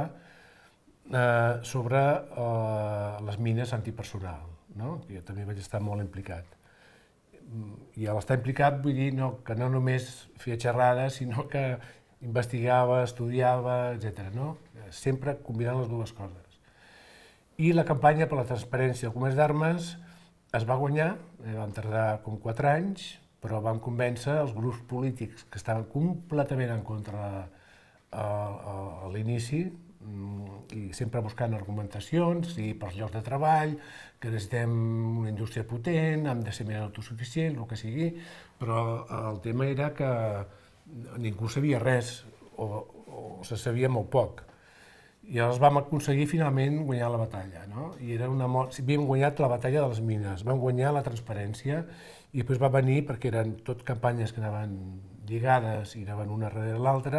Speaker 1: eh, sobre eh, les mines antipersonal, no? Jo també vaig estar molt implicat. I a l'estar implicat vull dir no, que no només feia xerrades, sinó que investigava, estudiava, etcètera. No? Sempre combinant les dues coses. I la campanya per la transparència del comerç d'armes es va guanyar, van tardar com quatre anys, però van convèncer els grups polítics que estaven completament en contra a l'inici, i sempre buscant argumentacions, i per llocs de treball, que necessitem una indústria potent, hem de ser més autosuficients, el que sigui, però el tema era que ningú sabia res, o, o se sabia molt poc. I llavors vam aconseguir finalment guanyar la batalla, no? I era una mort... Havíem guanyat la batalla de les mines, vam guanyar la transparència, i després va venir, perquè eren tot campanyes que anaven lligades i anaven una darrere l'altra,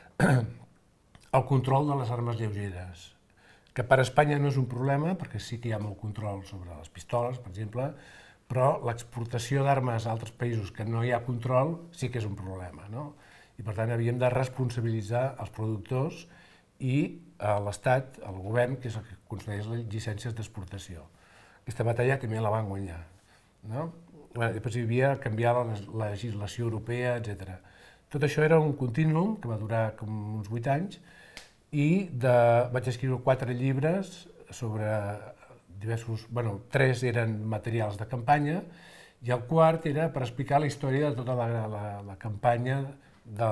Speaker 1: el control de les armes lleugeres, que per a Espanya no és un problema, perquè sí que hi ha molt control sobre les pistoles, per exemple, però l'exportació d'armes a altres països que no hi ha control sí que és un problema, no? I per tant havíem de responsabilitzar els productors i l'Estat, el govern, que és el que concedeix les llicències d'exportació. Aquesta batalla també la van guanyar, no? Després hi havia canviar la legislació europea, etcètera. Tot això era un contínuum que va durar com uns vuit anys i vaig escriure quatre llibres sobre diversos... Bueno, tres eren materials de campanya i el quart era per explicar la història de tota la campanya de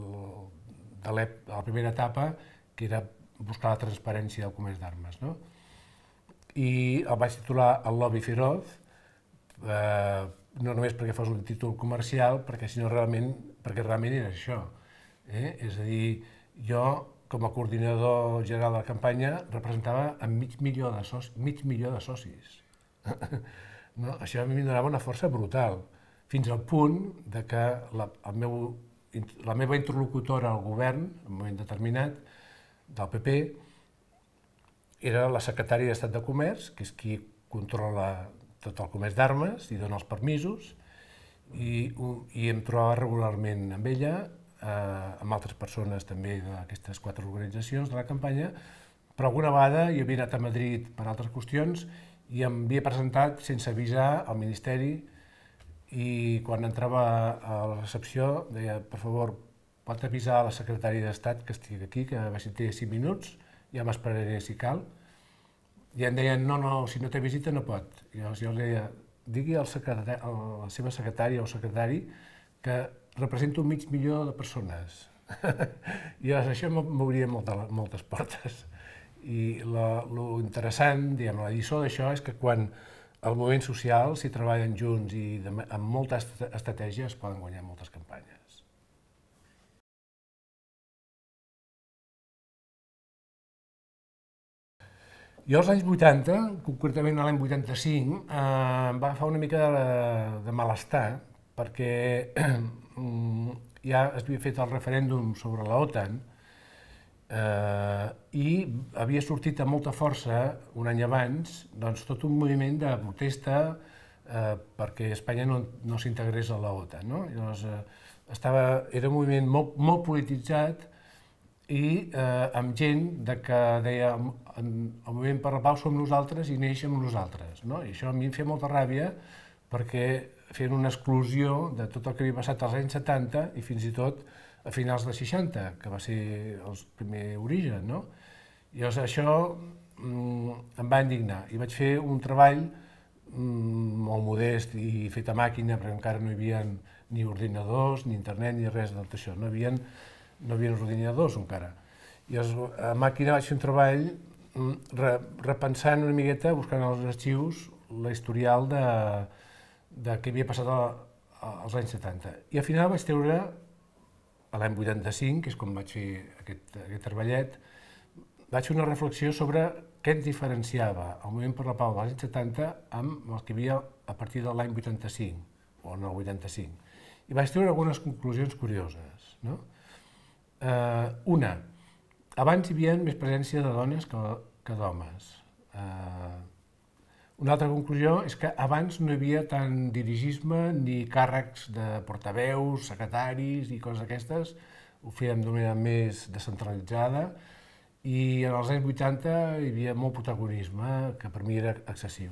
Speaker 1: la primera etapa, que era buscar la transparència del comerç d'armes. I el vaig titular El lobby feroz, no només perquè fos un títol comercial, perquè realment era això. És a dir, jo, com a coordinador general de la campanya, representava mig milió de socis. Això a mi em donava una força brutal, fins al punt que la meva interlocutora al govern, en un moment determinat, del P P, era la secretària d'Estat de Comerç, que és qui controla tot el comerç d'armes i dona els permisos, i em trobava regularment amb ella, amb altres persones també d'aquestes quatre organitzacions de la campanya, però alguna vegada jo havia anat a Madrid per altres qüestions i em havia presentat sense avisar al Ministeri, i quan entrava a la recepció deia, per favor, pot avisar a la secretària d'Estat que estic aquí, que a veure si té cinc minuts, ja m'esperaré si cal. I em deien, no, no, si no té visita no pot. I llavors jo li deia, digui al secretari, a la seva secretària o secretari que represento un mig milió de persones. I llavors això m'obria moltes portes. I lo interessant, diguem, la lliçó d'això és que quan el moviment social, si treballen junts i amb molta estratègia, es poden guanyar moltes campanyes. Jo als anys vuitanta, concretament l'any vuitanta-cinc, em va agafar una mica de malestar perquè ja es havia fet el referèndum sobre l'OTAN i havia sortit amb molta força, un any abans, tot un moviment de protesta perquè Espanya no s'integrés a l'OTAN. Era un moviment molt polititzat i amb gent que deia el moviment per la pau som nosaltres i neix amb nosaltres. I això a mi em feia molta ràbia perquè feien una exclusió de tot el que havia passat als anys setanta i fins i tot a finals dels seixanta, que va ser el primer origen. I això em va indignar i vaig fer un treball molt modest i fet a màquina perquè encara no hi havia ni ordinadors, ni internet, ni res de tot això. No hi havia no hi havia ordinadors encara. I a màquina vaig fer un treball repensant una miqueta, buscant als arxius, la historial de què havia passat als anys setanta. I al final vaig treure, l'any vuitanta-cinc, que és quan vaig fer aquest treballet, vaig fer una reflexió sobre què ens diferenciava el moviment per la pau dels anys setanta amb el que hi havia a partir de l'any vuitanta-cinc, o en el vuitanta-cinc. I vaig treure algunes conclusions curioses. Una, abans hi havia més presència de dones que d'homes. Una altra conclusió és que abans no hi havia tant dirigisme ni càrrecs de portaveus, secretaris i coses d'aquestes, ho fèiem d'una manera més descentralitzada i en els anys vuitanta hi havia molt protagonisme, que per mi era excessiu.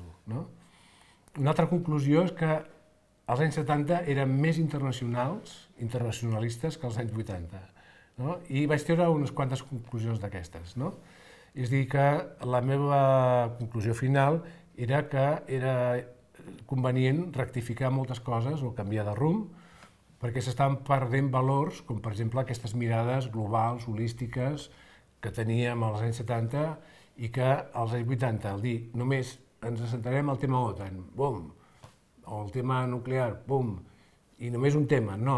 Speaker 1: Una altra conclusió és que els anys setanta eren més internacionals, internacionalistes, que els anys vuitanta. I vaig treure unes quantes conclusions d'aquestes. És a dir, que la meva conclusió final era que era convenient rectificar moltes coses o canviar de rumb perquè s'estaven perdent valors, com per exemple aquestes mirades globals, holístiques, que teníem als anys setanta i que als anys vuitanta, al dir només ens centrarem al tema OTAN, bum, o el tema nuclear, bum, i només un tema, no.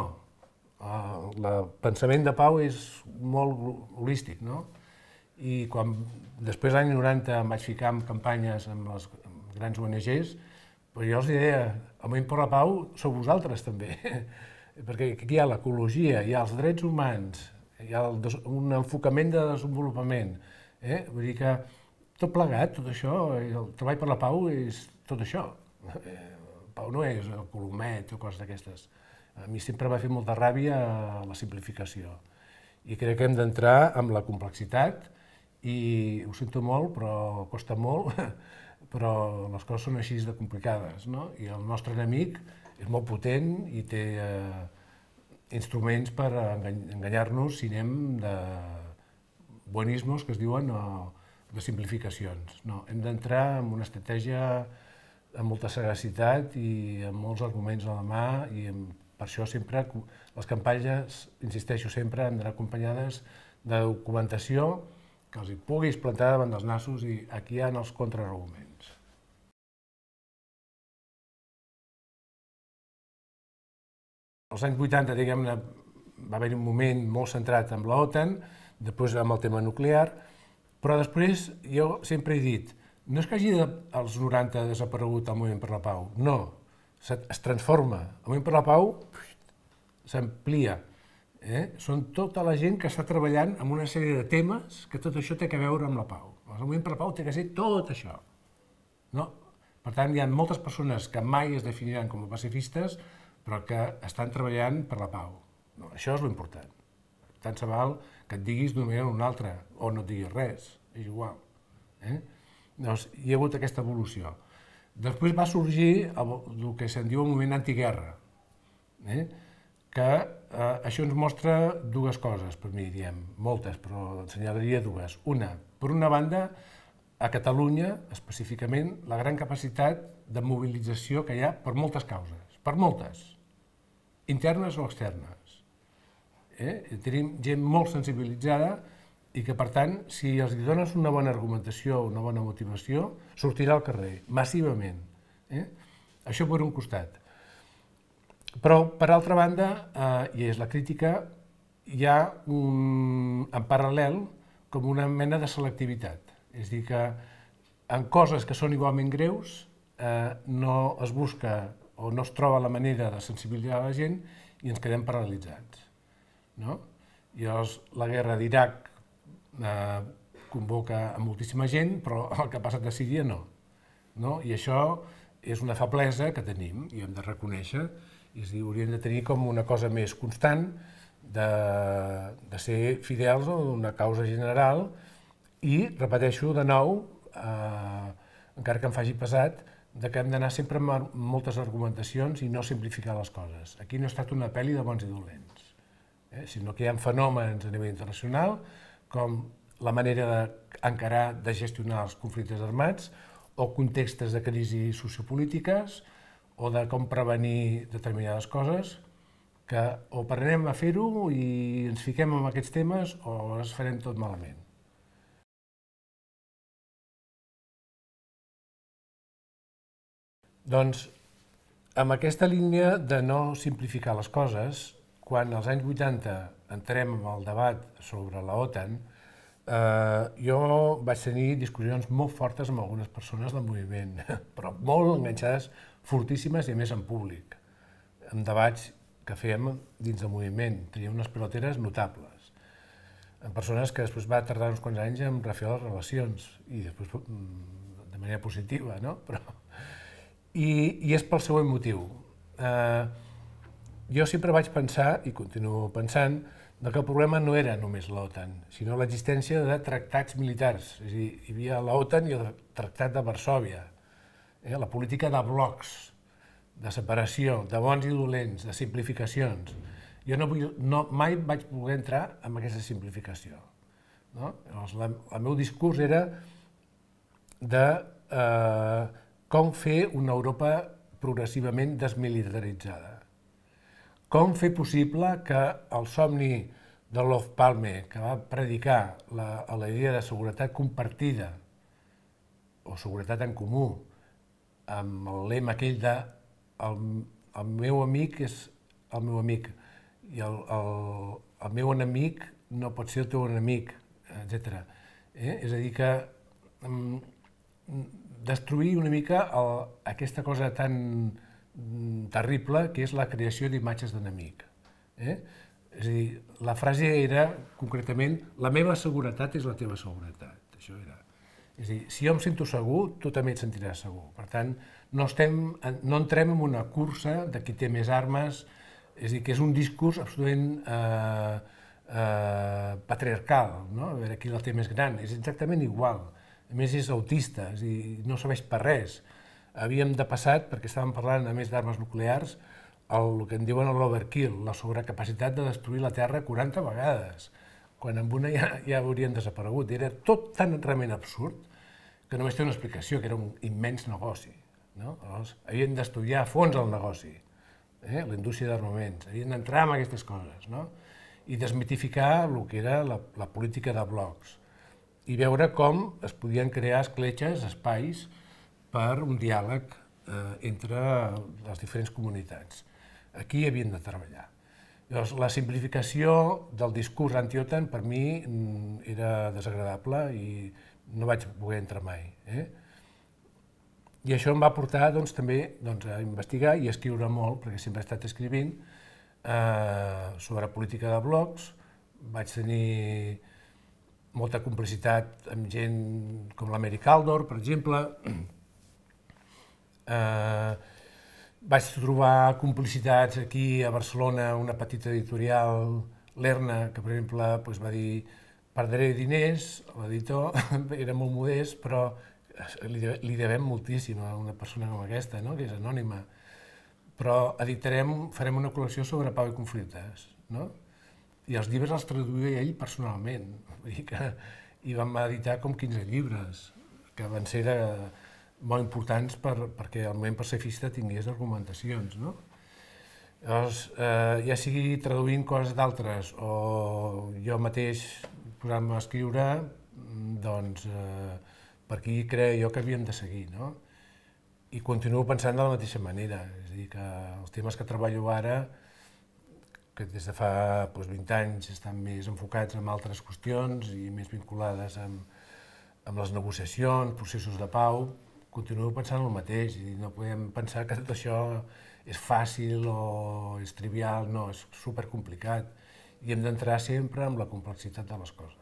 Speaker 1: El pensament de pau és molt holístic, no? I quan després, l'any noranta, em vaig ficar en campanyes amb les grans O N Ges, jo els deia, el moviment per la pau sou vosaltres també, perquè aquí hi ha l'ecologia, hi ha els drets humans, hi ha un enfocament de desenvolupament, vull dir que tot plegat, tot això, el treball per la pau és tot això. Pau no és el colomet o coses d'aquestes. A mi sempre m'ha fet molta ràbia la simplificació i crec que hem d'entrar amb la complexitat i ho sento molt, però costa molt, però les coses són així de complicades, i el nostre enemic és molt potent i té instruments per enganyar-nos si anem de buenismos, que es diuen, o de simplificacions. Hem d'entrar en una estratègia amb molta sagacitat i amb molts arguments a la mà i per això sempre les campanyes, insisteixo sempre, han d'anar acompanyades de documentació que els hi puguis plantar davant dels nassos i aquí hi ha els contraarguments. Als anys vuitanta, diguem-ne, va haver-hi un moment molt centrat en l'OTAN, després amb el tema nuclear, però després jo sempre he dit, no és que hagi als noranta desaparegut el moviment per la pau, no, es transforma. El moviment per la pau s'amplia. Són tota la gent que està treballant en una sèrie de temes que tot això té a veure amb la pau. El moviment per la pau té que ser tot això. Per tant, hi ha moltes persones que mai es definiran com a pacifistes, però que estan treballant per la pau. Això és l'important. Tant se val que et diguis d'una manera o d'una altra, o no et diguis res, és igual. Llavors, hi ha hagut aquesta evolució. Després va sorgir el que se'n diu el moviment antiguerra, que això ens mostra dues coses, per mi, diem, moltes, però ensenyalaria dues. Una, Per una banda, a Catalunya, específicament, la gran capacitat de mobilització que hi ha per moltes causes, per moltes, internes o externes. Eh? Tenim gent molt sensibilitzada i que, per tant, si els dones una bona argumentació, una bona motivació, sortirà al carrer, massivament. Eh? Això per un costat. Però, per altra banda, eh, i és la crítica, hi ha un, en paral·lel com una mena de selectivitat. És a dir, que en coses que són igualment greus eh, no es busca o no es troba la manera de sensibilitzar la gent i ens quedem paralitzats. No? Llavors, la guerra d'Iraq eh, convoca a moltíssima gent, però el que ha passat a Síria no. No? I això és una feblesa que tenim i hem de reconèixer. És a dir, hauríem de tenir com una cosa més constant de, de ser fidels a una causa general i, repeteixo de nou, eh, encara que em faci pesat, de que hem d'anar sempre amb moltes argumentacions i no simplificar les coses. Aquí no ha estat una pel·li de bons i dolents, eh? Sinó que hi ha fenòmens a nivell internacional com la manera d'encarar, de gestionar els conflictes armats o contextes de crisi sociopolítiques o de com prevenir determinades coses que o aprenem a fer-ho i ens fiquem en aquests temes o es farem tot malament. Doncs, amb aquesta línia de no simplificar les coses, quan als anys vuitanta entrem en el debat sobre la OTAN, eh, jo vaig tenir discussions molt fortes amb algunes persones del moviment, però molt enganxades, fortíssimes i a més en públic, en debats que fèiem dins del moviment. Teníem unes piloteres notables, amb persones que després va tardar uns quants anys en refer les relacions, i després de manera positiva, no? Però... I, i és pel següent motiu. Eh, jo sempre vaig pensar, i continuo pensant, que el problema no era només l'OTAN, sinó l'existència de tractats militars. És a dir, hi havia l'OTAN i el Tractat de Varsòvia, eh, la política de blocs, de separació, de bons i dolents, de simplificacions. Jo no vull, no, mai vaig poder entrar en aquesta simplificació. No? Llavors, la, el meu discurs era de eh, com fer una Europa progressivament desmilitaritzada. Com fer possible que el somni de Olof Palme, que va predicar la, la idea de seguretat compartida o seguretat en comú, amb el lema aquell de el, el meu amic és el meu amic i el, el, el meu enemic no pot ser el teu enemic, etcètera. Eh? És a dir, que um, destruir una mica el, aquesta cosa tan terrible que és la creació d'imatges d'enemic. Eh? És a dir, la frase era, concretament, la meva seguretat és la teva seguretat. Això era. És a dir, si jo em sento segur, tu també et sentiràs segur. Per tant, no, estem, no entrem en una cursa de qui té més armes, és a dir, que és un discurs absolutament eh, eh, patriarcal, no? A veure qui la té més gran. És exactament igual. A més, és autista, és a dir, no serveix per res. Havíem de passat, perquè estàvem parlant, a més d'armes nuclears, el que en diuen l'overkill, la sobrecapacitat de destruir la Terra quaranta vegades, quan amb una ja, ja haurien desaparegut. Era tot tan realment absurd que només té una explicació, que era un immens negoci. No? Llavors, havien d'estudiar a fons el negoci, eh? La indústria d'armaments, havien d'entrar en aquestes coses, no? I desmitificar el que era la, la política de blocs i veure com es podien crear escletxes, espais, per un diàleg eh, entre les diferents comunitats. Aquí hi havien de treballar. Llavors, la simplificació del discurs anti-OTAN per mi era desagradable i no vaig poder entrar mai. Eh? I això em va portar doncs, també doncs, a investigar i a escriure molt, perquè sempre he estat escrivint, eh, sobre política de blocs. Vaig tenir molta complicitat amb gent com l'Ameri Kaldor, per exemple. Eh, vaig trobar complicitats aquí a Barcelona, una petita editorial, l'Erna, que per exemple doncs, va dir perdré diners, l'editor era molt modest, però li, li devem moltíssim a una persona com aquesta, no? Que és anònima. Però editarem, farem una col·lecció sobre pau i conflictes, no? I els llibres els traduïa ell personalment. Vull dir que, i vam editar com quinze llibres, que van ser de, molt importants per, perquè el moviment pacifista tingués argumentacions, no? Llavors, eh, ja sigui traduint coses d'altres o jo mateix posant-me a escriure, doncs eh, per aquí creia jo que havíem de seguir, no? I continuo pensant de la mateixa manera, és a dir, que els temes que treballo ara, que des de fa doncs, vint anys estan més enfocats en altres qüestions i més vinculades amb, amb les negociacions, processos de pau, continuo pensant el mateix, i no podem pensar que tot això és fàcil o és trivial, no, és supercomplicat i hem d'entrar sempre amb la complexitat de les coses.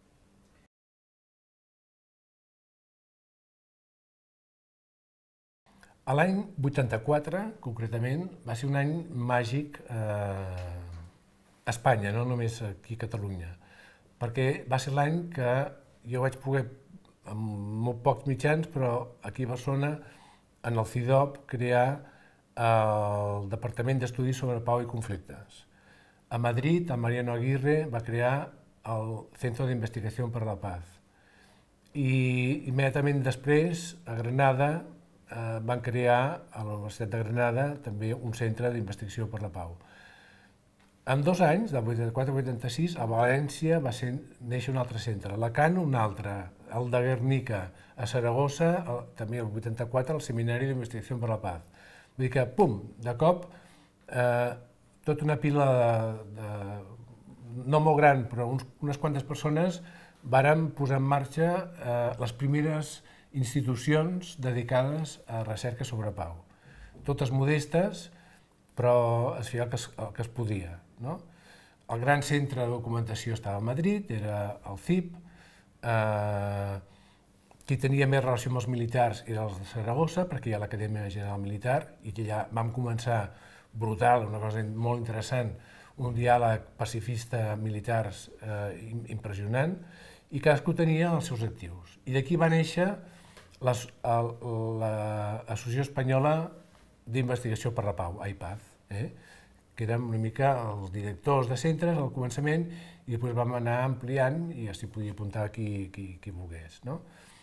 Speaker 1: L'any vuitanta-quatre, concretament, va ser un any màgic eh, a Espanya, no només aquí a Catalunya, perquè va ser l'any que jo vaig poder, amb molt pocs mitjans, però aquí a Barcelona, en el C I D O P, crear el Departament d'Estudis sobre Pau i Conflictes. A Madrid, el Mariano Aguirre va crear el Centro de Investigación per la Paz. I immediatament després, a Granada, eh, van crear a la Universitat de Granada també un centre d'investigació per la pau. En dos anys, del vuitanta-quatre al vuitanta-sis, a València va ser, néixer un altre centre, a Alacant un altre, el de Guernica, a Saragossa, el, també el vuitanta-quatre, el Seminari d'Investigació per la Paz. Vull dir que, pum, de cop, eh, tota una pila de, de, no molt gran, però uns, unes quantes persones varen posar en marxa eh, les primeres institucions dedicades a recerca sobre pau. Totes modestes, però es feia el que es, el que es podia, no? El gran centre de documentació estava a Madrid, era el C I P, eh, qui tenia més relació amb els militars era els de Saragossa, perquè hi ha l'Acadèmia General Militar, i que ja vam començar brutal, una cosa molt interessant, un diàleg pacifista militars eh, impressionant, i cadascú tenia els seus actius. I d'aquí va néixer l'Associació Espanyola d'Investigació per la Pau, A I P A Z, eh? que érem una mica els directors de centres al començament i després vam anar ampliant i ja s'hi podia apuntar qui, qui, qui volgués. No?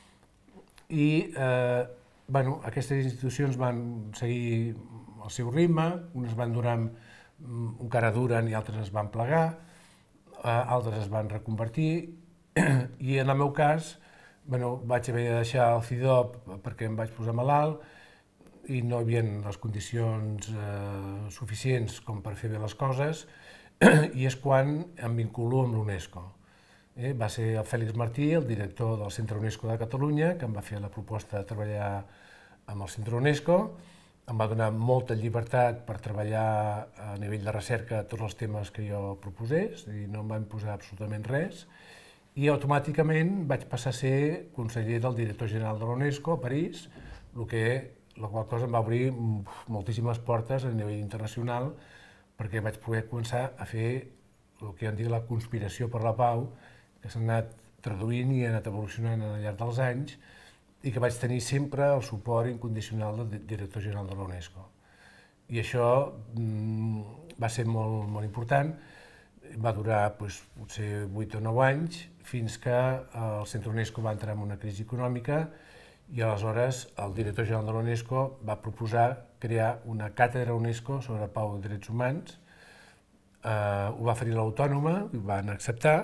Speaker 1: I eh, bueno, aquestes institucions van seguir el seu ritme, unes van durar encara duren i altres es van plegar, eh, altres es van reconvertir i en el meu cas bueno, vaig haver de deixar el C I D O P perquè em vaig posar malalt i no hi havia les condicions eh, suficients com per fer bé les coses i és quan em vinculo amb l'UNESCO. Eh, va ser el Fèlix Martí, el director del Centre UNESCO de Catalunya, que em va fer la proposta de treballar amb el Centre UNESCO, em va donar molta llibertat per treballar a nivell de recerca tots els temes que jo proposés, i no em van posar absolutament res, i automàticament vaig passar a ser conseller del director general de l'UNESCO a París, el que la qual cosa em va obrir moltíssimes portes a nivell internacional perquè vaig poder començar a fer el que en diu la conspiració per la pau, que s'ha anat traduint i ha anat evolucionant al llarg dels anys i que vaig tenir sempre el suport incondicional del director general de la UNESCO. I això mm, va ser molt, molt important, va durar doncs, potser vuit o nou anys, fins que el Centre UNESCO va entrar en una crisi econòmica i aleshores el director general de l'UNESCO va proposar crear una càtedra UNESCO sobre pau i drets humans, eh, ho va oferir l'Autònoma, ho van acceptar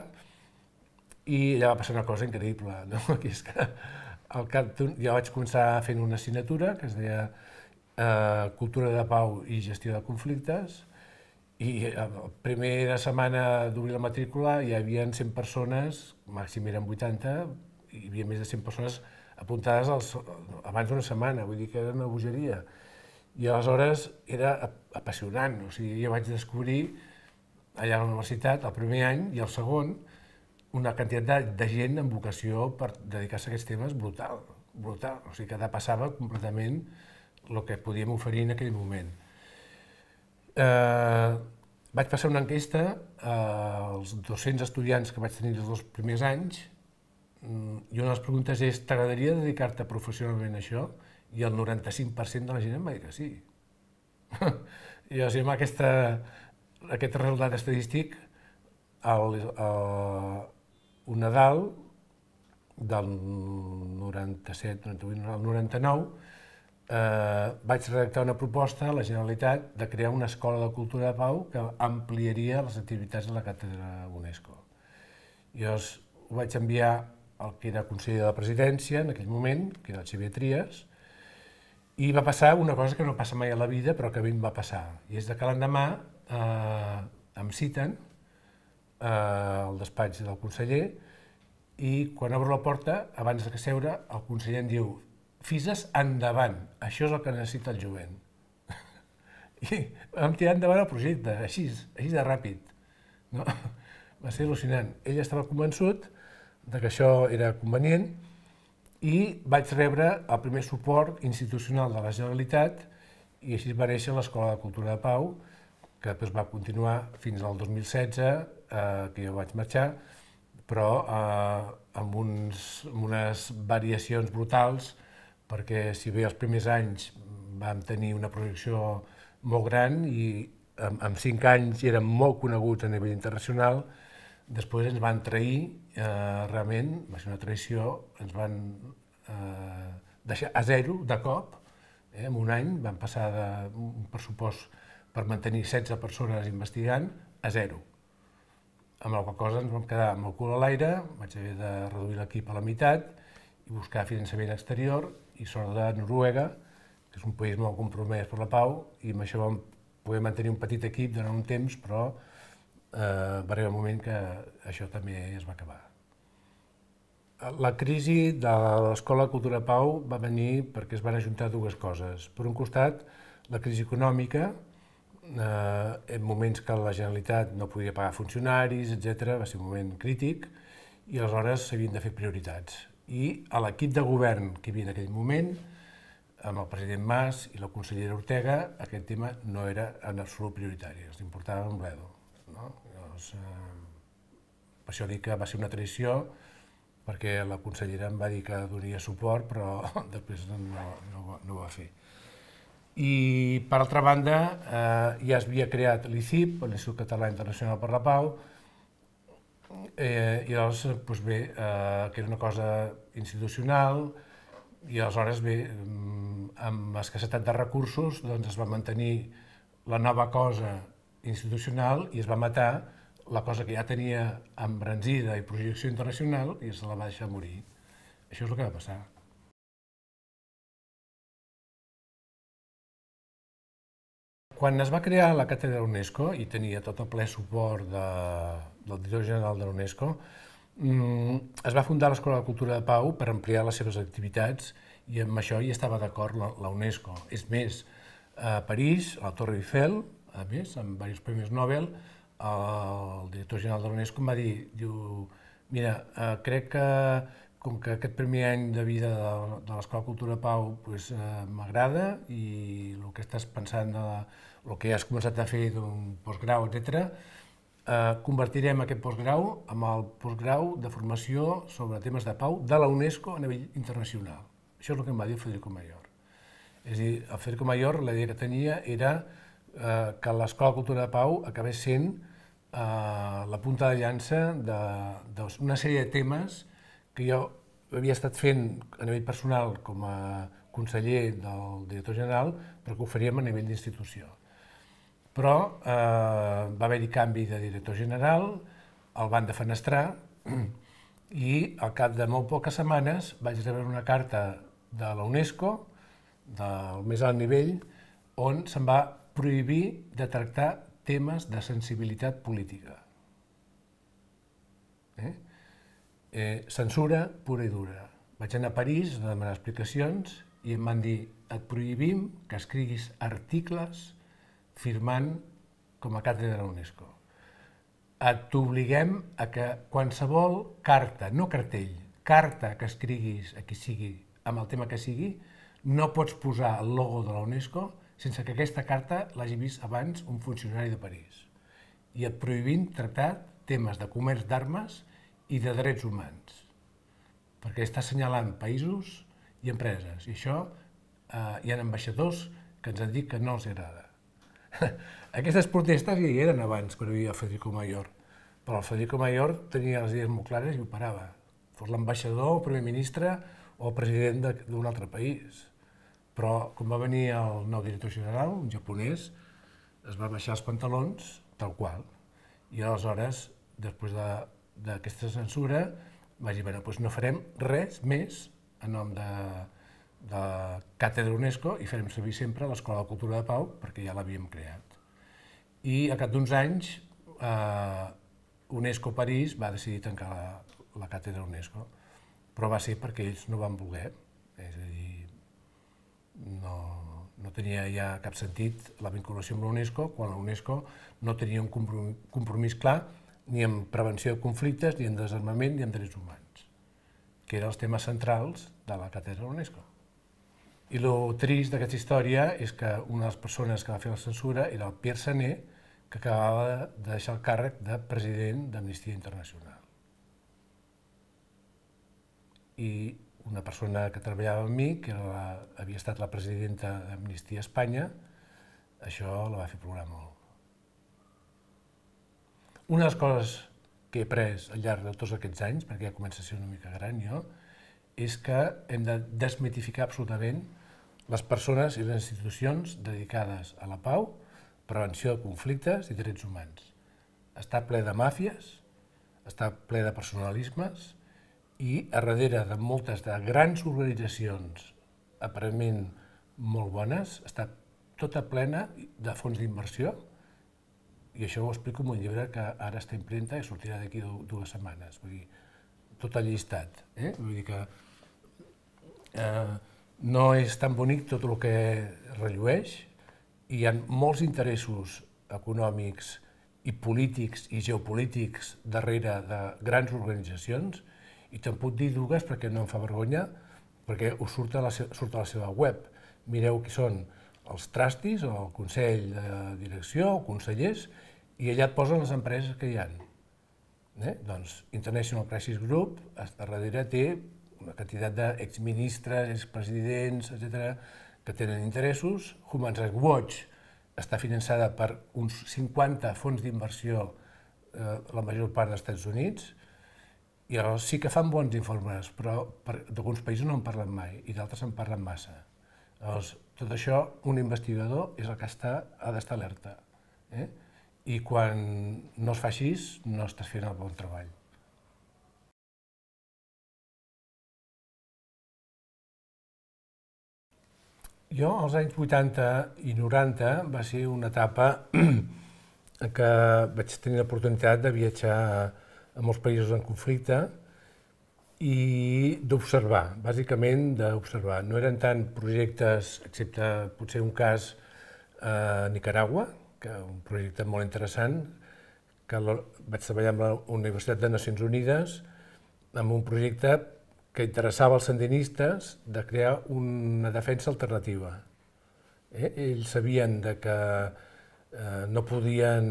Speaker 1: i allà va passar una cosa increïble, no? Que és que al cap jo vaig començar fent una assignatura que es deia eh, Cultura de Pau i Gestió de Conflictes i la primera setmana d'obrir la matrícula hi havia cent persones, màxim eren vuitanta, hi havia més de cent persones apuntades als, abans d'una setmana, vull dir que era una bogeria. I aleshores era apassionant, o sigui, jo vaig descobrir allà a la universitat, el primer any i el segon, una quantitat de, de gent amb vocació per dedicar-se a aquests temes brutal, brutal, o sigui que depassava completament el que podíem oferir en aquell moment. Eh, vaig passar una enquesta als dos-cents estudiants que vaig tenir els dos primers anys i una de les preguntes és t'agradaria dedicar-te professionalment a això? I el noranta-cinc per cent de la gent em va dir que sí. I o sigui, amb aquesta, aquest resultat estadístic, el, el, un Nadal del noranta-set, noranta-vuit, noranta-nou, eh, vaig redactar una proposta a la Generalitat de crear una escola de cultura de pau que ampliaria les activitats de la càtedra UNESCO. Llavors ho vaig enviar al que era conseller de la presidència en aquell moment, que era el Xavier Trias, i va passar una cosa que no passa mai a la vida, però que a mi em va passar, i és que l'endemà eh, em citen eh, al despatx del conseller, i quan obro la porta, abans de seure, el conseller em diu: Fises, endavant, això és el que necessita el jovent. I vam tirar endavant el projecte, així, així de ràpid. No? Va ser al·lucinant. Ell estava convençut de que això era convenient i vaig rebre el primer suport institucional de la Generalitat i així va néixer l'Escola de Cultura de Pau, que després va continuar fins al dos mil setze, eh, que jo vaig marxar, però eh, amb, uns, amb unes variacions brutals, perquè si bé els primers anys vam tenir una projecció molt gran i en, en cinc anys érem molt coneguts a nivell internacional, després ens van trair, eh, realment, va ser una traïció, ens van eh, deixar a zero de cop, eh, en un any vam passar d'un pressupost per mantenir setze persones investigant a zero. Amb la qual cosa ens vam quedar amb el cul a l'aire, vaig haver de reduir l'equip a la meitat i buscar finançament exterior i sort de Noruega, que és un país molt compromès per la pau, i amb això vam poder mantenir un petit equip durant un temps, però eh, va arribar un moment que això també es va acabar. La crisi de l'Escola de Cultura de Pau va venir perquè es van ajuntar dues coses. Per un costat, la crisi econòmica, eh, en moments que la Generalitat no podia pagar funcionaris, etcètera, va ser un moment crític, i aleshores s'havien de fer prioritats. I a l'equip de govern que hi havia en aquell moment, amb el president Mas i la consellera Ortega, aquest tema no era en absolut prioritari, els importava un bledo. No? Llavors, eh, per això dic que va ser una traïció, perquè la consellera em va dir que donaria suport, però després no, no, no ho va fer. I, per altra banda, eh, ja es havia creat l'I C I P, l'Institut Català Internacional per la Pau, eh, i llavors, doncs bé, eh, que era una cosa institucional, i aleshores, bé, amb escassetat de recursos, doncs es va mantenir la nova cosa institucional i es va matar la cosa que ja tenia embranzida i projecció internacional i se la va deixar morir. Això és el que va passar. Quan es va crear la càtedra de l'UNESCO i tenia tot el ple suport de, del director general de l'UNESCO, es va fundar l'Escola de Cultura de Pau per ampliar les seves activitats i amb això hi estava d'acord la, la UNESCO. És més, a París, a la Torre Eiffel, a més, amb diversos premis Nobel, el director general de l'UNESCO em va dir, diu, mira, eh, crec que com que aquest primer any de vida de, de l'Escola de Cultura de Pau pues, eh, m'agrada i el que estàs pensant, de la, el que has començat a fer d'un postgrau, etcètera, eh, convertirem aquest postgrau en el postgrau de formació sobre temes de pau de la UNESCO a nivell internacional. Això és el que em va dir el Federico Mayor. És a dir, el Federico Mayor, la idea que tenia era eh, que l'Escola de Cultura de Pau acabés sent eh, la punta de llança d'una sèrie de temes que jo havia estat fent a nivell personal com a conseller del director general, però que ho faríem a nivell d'institució. Però eh, va haver-hi canvi de director general, el van defenestrar i al cap de molt poques setmanes vaig rebre una carta de la UNESCO, del més alt nivell, on se'm va prohibir de tractar temes de sensibilitat política. Eh? Eh, censura pura i dura. Vaig anar a París a demanar explicacions i em van dir, et prohibim que escriguis articles firmant com a càtedra de l'UNESCO. Et obliguem a que qualsevol carta, no cartell, carta que escriguis a qui sigui, amb el tema que sigui, no pots posar el logo de la UNESCO sense que aquesta carta l'hagi vist abans un funcionari de París. I et prohibim tractar temes de comerç d'armes i de drets humans, perquè està assenyalant països i empreses, i això eh, hi ha ambaixadors que ens han dit que no els agrada. Aquestes protestes ja hi eren abans, quan hi havia el Federico Mayor, però el Federico Mayor tenia les idees molt clares i ho parava. fos l'ambaixador, el primer ministre o el president d'un altre país. Però quan va venir el nou director general, un japonès, es va baixar els pantalons tal qual. I aleshores, després d'aquesta censura, vaig dir, bueno, doncs no farem res més en nom de, de Càtedra UNESCO i farem servir sempre l'Escola de Cultura de Pau perquè ja l'havíem creat. I al cap d'uns anys, eh, UNESCO París va decidir tancar la, la Càtedra UNESCO, però va ser perquè ells no van voler, és a dir, no, no tenia ja cap sentit la vinculació amb la UNESCO quan la UNESCO no tenia un compromís clar ni en prevenció de conflictes, ni en desarmament, ni en drets humans, que eren els temes centrals de la Càtedra de l'UNESCO. I el trist d'aquesta història és que una de les persones que va fer la censura era el Pierre Sané, que acabava de deixar el càrrec de president d'Amnistia Internacional. I una persona que treballava amb mi, que era la, havia estat la presidenta d'Amnistia Espanya, això la va fer plorar molt. Una de les coses que he après al llarg de tots aquests anys, perquè ja comença a ser una mica gran jo, és que hem de desmitificar absolutament les persones i les institucions dedicades a la pau, prevenció de conflictes i drets humans. Està ple de màfies, està ple de personalismes i a darrere de moltes de grans organitzacions aparentment molt bones està tota plena de fons d'inversió. I això ho explico en un llibre que ara està a impremta i sortirà d'aquí dues setmanes. Vull dir, tot allistat. Eh? Vull dir que eh, no és tan bonic tot el que rellueix. Hi ha molts interessos econòmics i polítics i geopolítics darrere de grans organitzacions i te'n puc dir dues perquè no em fa vergonya, perquè us surt a la, surt a la seva web. Mireu qui són els trusties o el Consell de Direcció o consellers i allà et posen les empreses que hi ha. Eh? Doncs International Crisis Group a darrere té una quantitat d'exministres, expresidents, etcètera, que tenen interessos. Human Rights Watch està finançada per uns cinquanta fons d'inversió, eh, la major part dels Estats Units, i llavors sí que fan bons informes, però d'alguns països no en parlen mai i d'altres en parlen massa. Llavors, tot això, un investigador és el que està, ha d'estar alerta. Eh? I quan no es fa així, no estàs fent el bon treball. Jo, als anys vuitanta i noranta, va ser una etapa que vaig tenir l'oportunitat de viatjar a molts països en conflicte i d'observar, bàsicament d'observar. No eren tant projectes, excepte potser un cas a Nicaragua, que un projecte molt interessant, que vaig treballar amb la Universitat de Nacions Unides amb un projecte que interessava als sandinistes de crear una defensa alternativa. Eh? Ells sabien de que eh, no podien,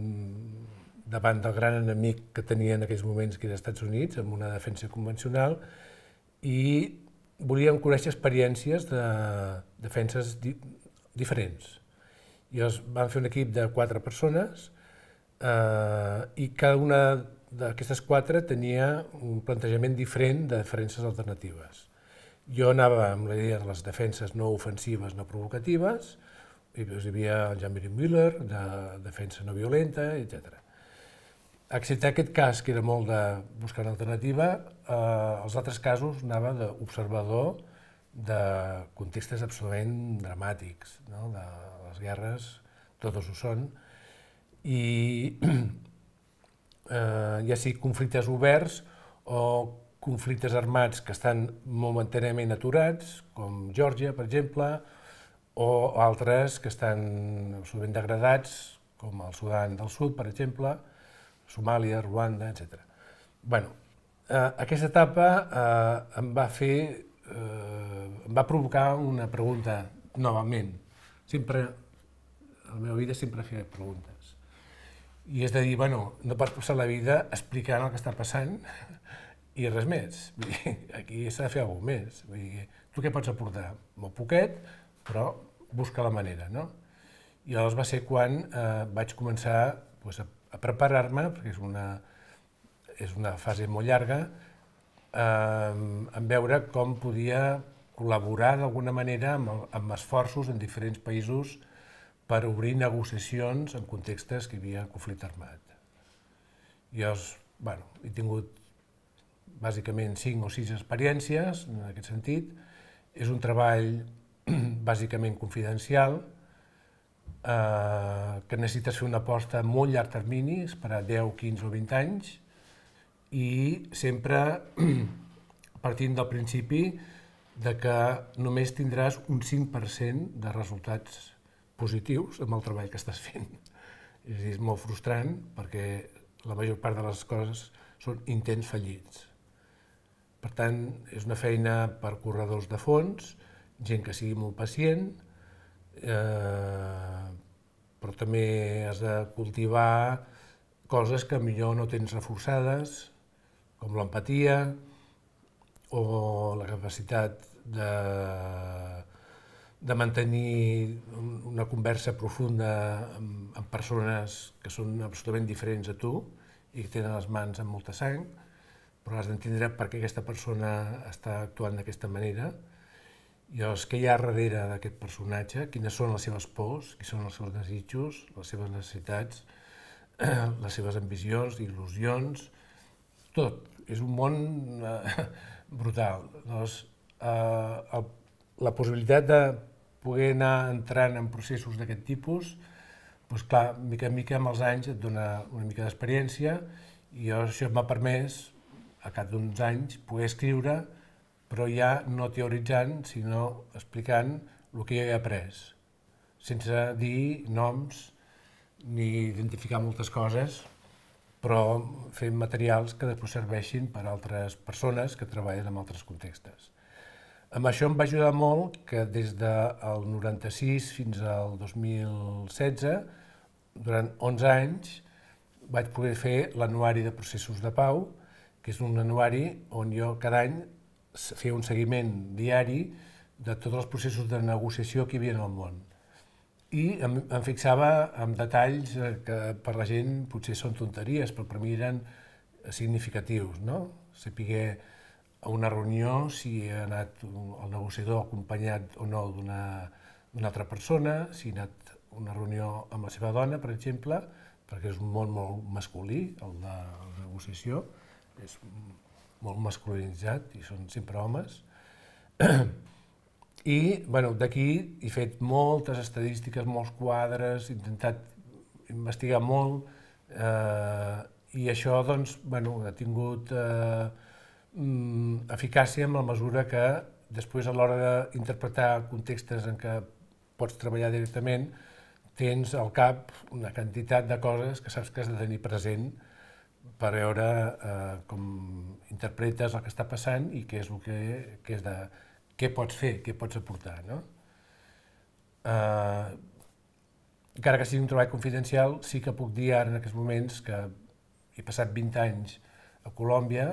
Speaker 1: davant del gran enemic que tenien en aquells moments, que era els Estats Units, amb una defensa convencional, i volien conèixer experiències de defenses di diferents. I llavors van fer un equip de quatre persones eh, i cada una d'aquestes quatre tenia un plantejament diferent de defenses alternatives. Jo anava amb la idea de les defenses no ofensives, no provocatives, hi havia el Jean-Marie Müller, de defensa no violenta, etcètera. Excepte aquest cas, que era molt de buscar una alternativa, eh, els altres casos anava d'observador de contextes absolutament dramàtics, no? De les guerres, totes ho són, i eh, ja sigui conflictes oberts o conflictes armats que estan momentàniament aturats, com Geòrgia, per exemple, o altres que estan absolutament degradats, com el Sudan del Sud, per exemple, Somàlia, Ruanda, etcètera. Bé, eh, aquesta etapa eh, em va fer, eh, em va provocar una pregunta, novament. Sempre, a la meva vida sempre feia preguntes. I és de dir, bueno, no pots passar la vida explicant el que està passant i res més. Vull dir, aquí s'ha de fer alguna cosa més. Vull dir, tu què pots aportar? Molt poquet, però busca la manera, no? I llavors va ser quan eh, vaig començar pues, a, a preparar-me, perquè és una, és una fase molt llarga, en veure com podia col·laborar d'alguna manera amb esforços en diferents països per obrir negociacions en contextes que hi havia conflicte armat. Jo bueno, he tingut bàsicament cinc o sis experiències en aquest sentit. És un treball bàsicament confidencial, eh, que necessites fer una aposta a molt llarg termini, per a deu, quinze o vint anys, i sempre partint del principi de que només tindràs un cinc per cent de resultats positius amb el treball que estàs fent. És a dir, és molt frustrant perquè la major part de les coses són intents fallits. Per tant, és una feina per corredors de fons, gent que sigui molt pacient, eh, però també has de cultivar coses que millor no tens reforçades, com l'empatia o la capacitat de, de mantenir una conversa profunda amb, amb persones que són absolutament diferents a tu i que tenen les mans amb molta sang, però has d'entendre per què aquesta persona està actuant d'aquesta manera i els que hi ha darrere d'aquest personatge, quines són les seves pors, quins són els seus desitjos, les seves necessitats, les seves ambicions, il·lusions, tot. És un món eh, brutal. Doncs, eh, el, la possibilitat de poder anar entrant en processos d'aquest tipus, doncs clar, mica en mica amb els anys et dona una mica d'experiència i això m'ha permès, a cap d'uns anys, poder escriure, però ja no teoritzant, sinó explicant el que jo he après, sense dir noms ni identificar moltes coses, però fent materials que després serveixin per a altres persones que treballen en altres contextes. Amb això em va ajudar molt que des del noranta-sis fins al dos mil setze, durant onze anys, vaig poder fer l'anuari de processos de pau, que és un anuari on jo cada any feia un seguiment diari de tots els processos de negociació que hi havia en el món. I em, em fixava en detalls que per la gent potser són tonteries, però per mi eren significatius, no? Saber a una reunió si ha anat el negociador acompanyat o no d'una altra persona, si ha anat a una reunió amb la seva dona, per exemple, perquè és un món molt masculí, el de la negociació, és molt masculinitzat i són sempre homes. I bueno, d'aquí he fet moltes estadístiques, molts quadres, he intentat investigar molt eh, i això doncs, bueno, ha tingut eh, eficàcia en la mesura que després a l'hora d'interpretar contextes en què pots treballar directament tens al cap una quantitat de coses que saps que has de tenir present per veure eh, com interpretes el que està passant i què és el que, que és de què pots fer, què pots aportar, no? Eh, encara que sigui un treball confidencial, sí que puc dir ara en aquests moments que he passat vint anys a Colòmbia,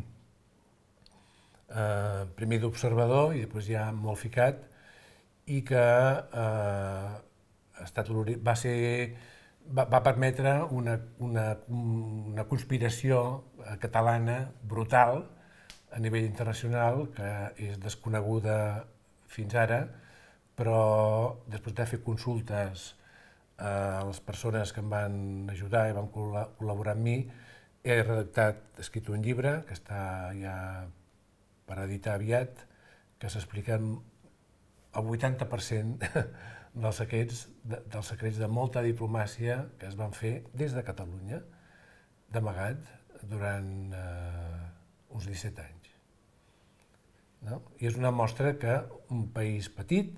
Speaker 1: eh, primer d'observador i després ja molt ficat, i que eh, ha estat, va, ser, va, va permetre una, una, una conspiració catalana brutal a nivell internacional, que és desconeguda fins ara, però després de fer consultes a les persones que em van ajudar i van col·laborar amb mi, he redactat, escrit un llibre, que està ja per editar aviat, que s'explica el vuitanta per cent dels secrets, dels secrets de molta diplomàcia que es van fer des de Catalunya, d'amagat, durant eh, uns disset anys. No? I és una mostra que un país petit,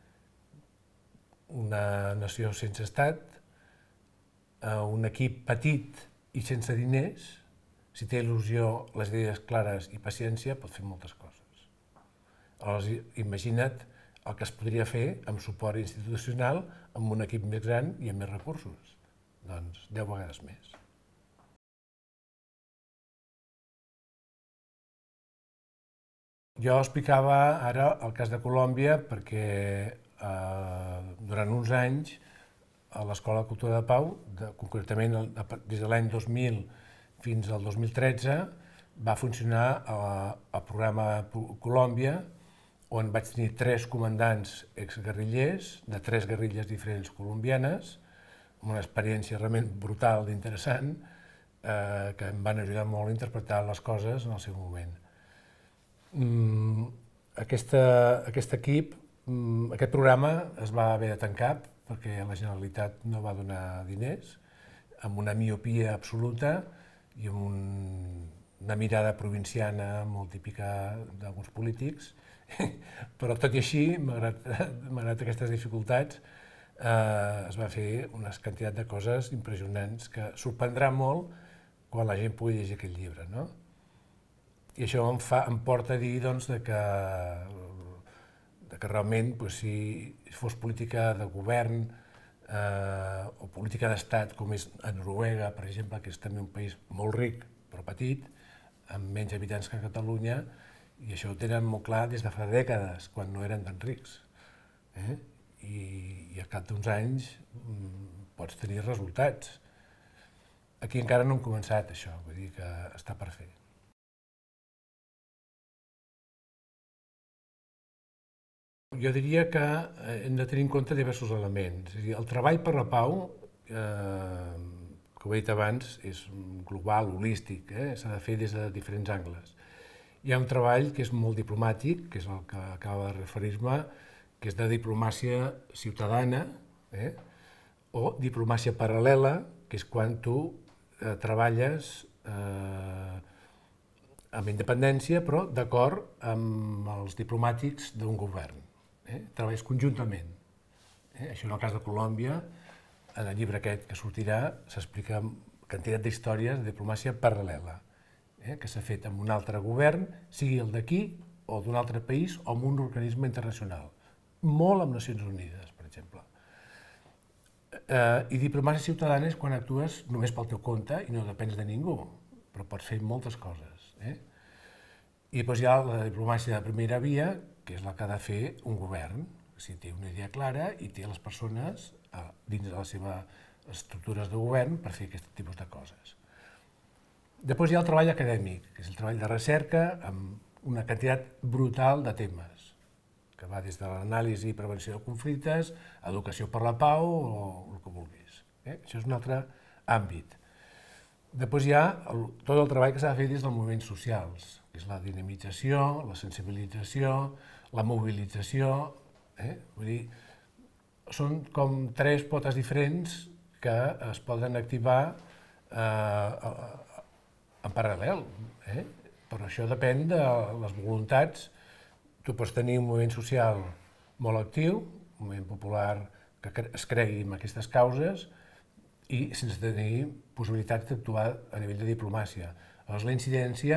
Speaker 1: una nació sense estat, un equip petit i sense diners, si té il·lusió, les idees clares i paciència, pot fer moltes coses. Aleshores, imagina't el que es podria fer amb suport institucional, amb un equip més gran i amb més recursos. Doncs deu vegades més. Jo explicava ara el cas de Colòmbia perquè eh, durant uns anys a l'Escola de Cultura de Pau, de, concretament des de l'any dos mil fins al dos mil tretze, va funcionar al programa Colòmbia, on vaig tenir tres comandants exguerrillers de tres guerrilles diferents colombianes, amb una experiència realment brutal d'interessant, eh, que em van ajudar molt a interpretar les coses en el seu moment. Mm, aquesta, aquest equip, mm, aquest programa es va haver de tancar perquè la Generalitat no va donar diners, amb una miopia absoluta i amb un, una mirada provinciana molt típica d'alguns polítics, però tot i així, malgrat, malgrat aquestes dificultats, eh, es va fer una quantitat de coses impressionants que sorprendrà molt quan la gent pugui llegir aquest llibre, no? I això em, fa, em porta a dir doncs, de que, de que realment, doncs, si fos política de govern eh, o política d'estat, com és a Noruega, per exemple, que és també un país molt ric però petit, amb menys habitants que Catalunya, i això ho tenen molt clar des de fa dècades, quan no eren tan rics. Eh? I, I al cap d'uns anys mm, pots tenir resultats. Aquí encara no hem començat això, vull dir que està per fer. Jo diria que hem de tenir en compte diversos elements. És a dir, el treball per la pau, eh, com he dit abans, és global, holístic, eh? S'ha de fer des de diferents angles. Hi ha un treball que és molt diplomàtic, que és el que acaba de referir-me, que és de diplomàcia ciutadana, eh? O diplomàcia paral·lela, que és quan tu eh, treballes eh, amb independència, però d'acord amb els diplomàtics d'un govern. Eh? Treballes conjuntament. Eh? Això en el cas de Colòmbia, en el llibre aquest que sortirà, s'explica quantitat d'històries de diplomàcia paral·lela, eh? que s'ha fet amb un altre govern, sigui el d'aquí, o d'un altre país, o amb un organisme internacional. Molt amb Nacions Unides, per exemple. Eh, I diplomàcia ciutadana és quan actues només pel teu compte i no depens de ningú, però pots fer moltes coses. Eh? I després hi ha la diplomàcia de primera via, que és la que ha de fer un govern, si té una idea clara i té les persones eh, dins de les seves estructures de govern per fer aquest tipus de coses. Després hi ha el treball acadèmic, que és el treball de recerca amb una quantitat brutal de temes, que va des de l'anàlisi i prevenció de conflictes, educació per la pau o el que vulguis. Eh? Això és un altre àmbit. Després hi ha el, tot el treball que s'ha de fer des dels moviments socials, que és la dinamització, la sensibilització, la mobilització. Eh? Vull dir, són com tres potes diferents que es poden activar eh, en paral·lel. Eh? Però això depèn de les voluntats. Tu pots tenir un moviment social molt actiu, un moviment popular que es cregui en aquestes causes, i sense tenir possibilitats d'actuar a nivell de diplomàcia. Llavors la incidència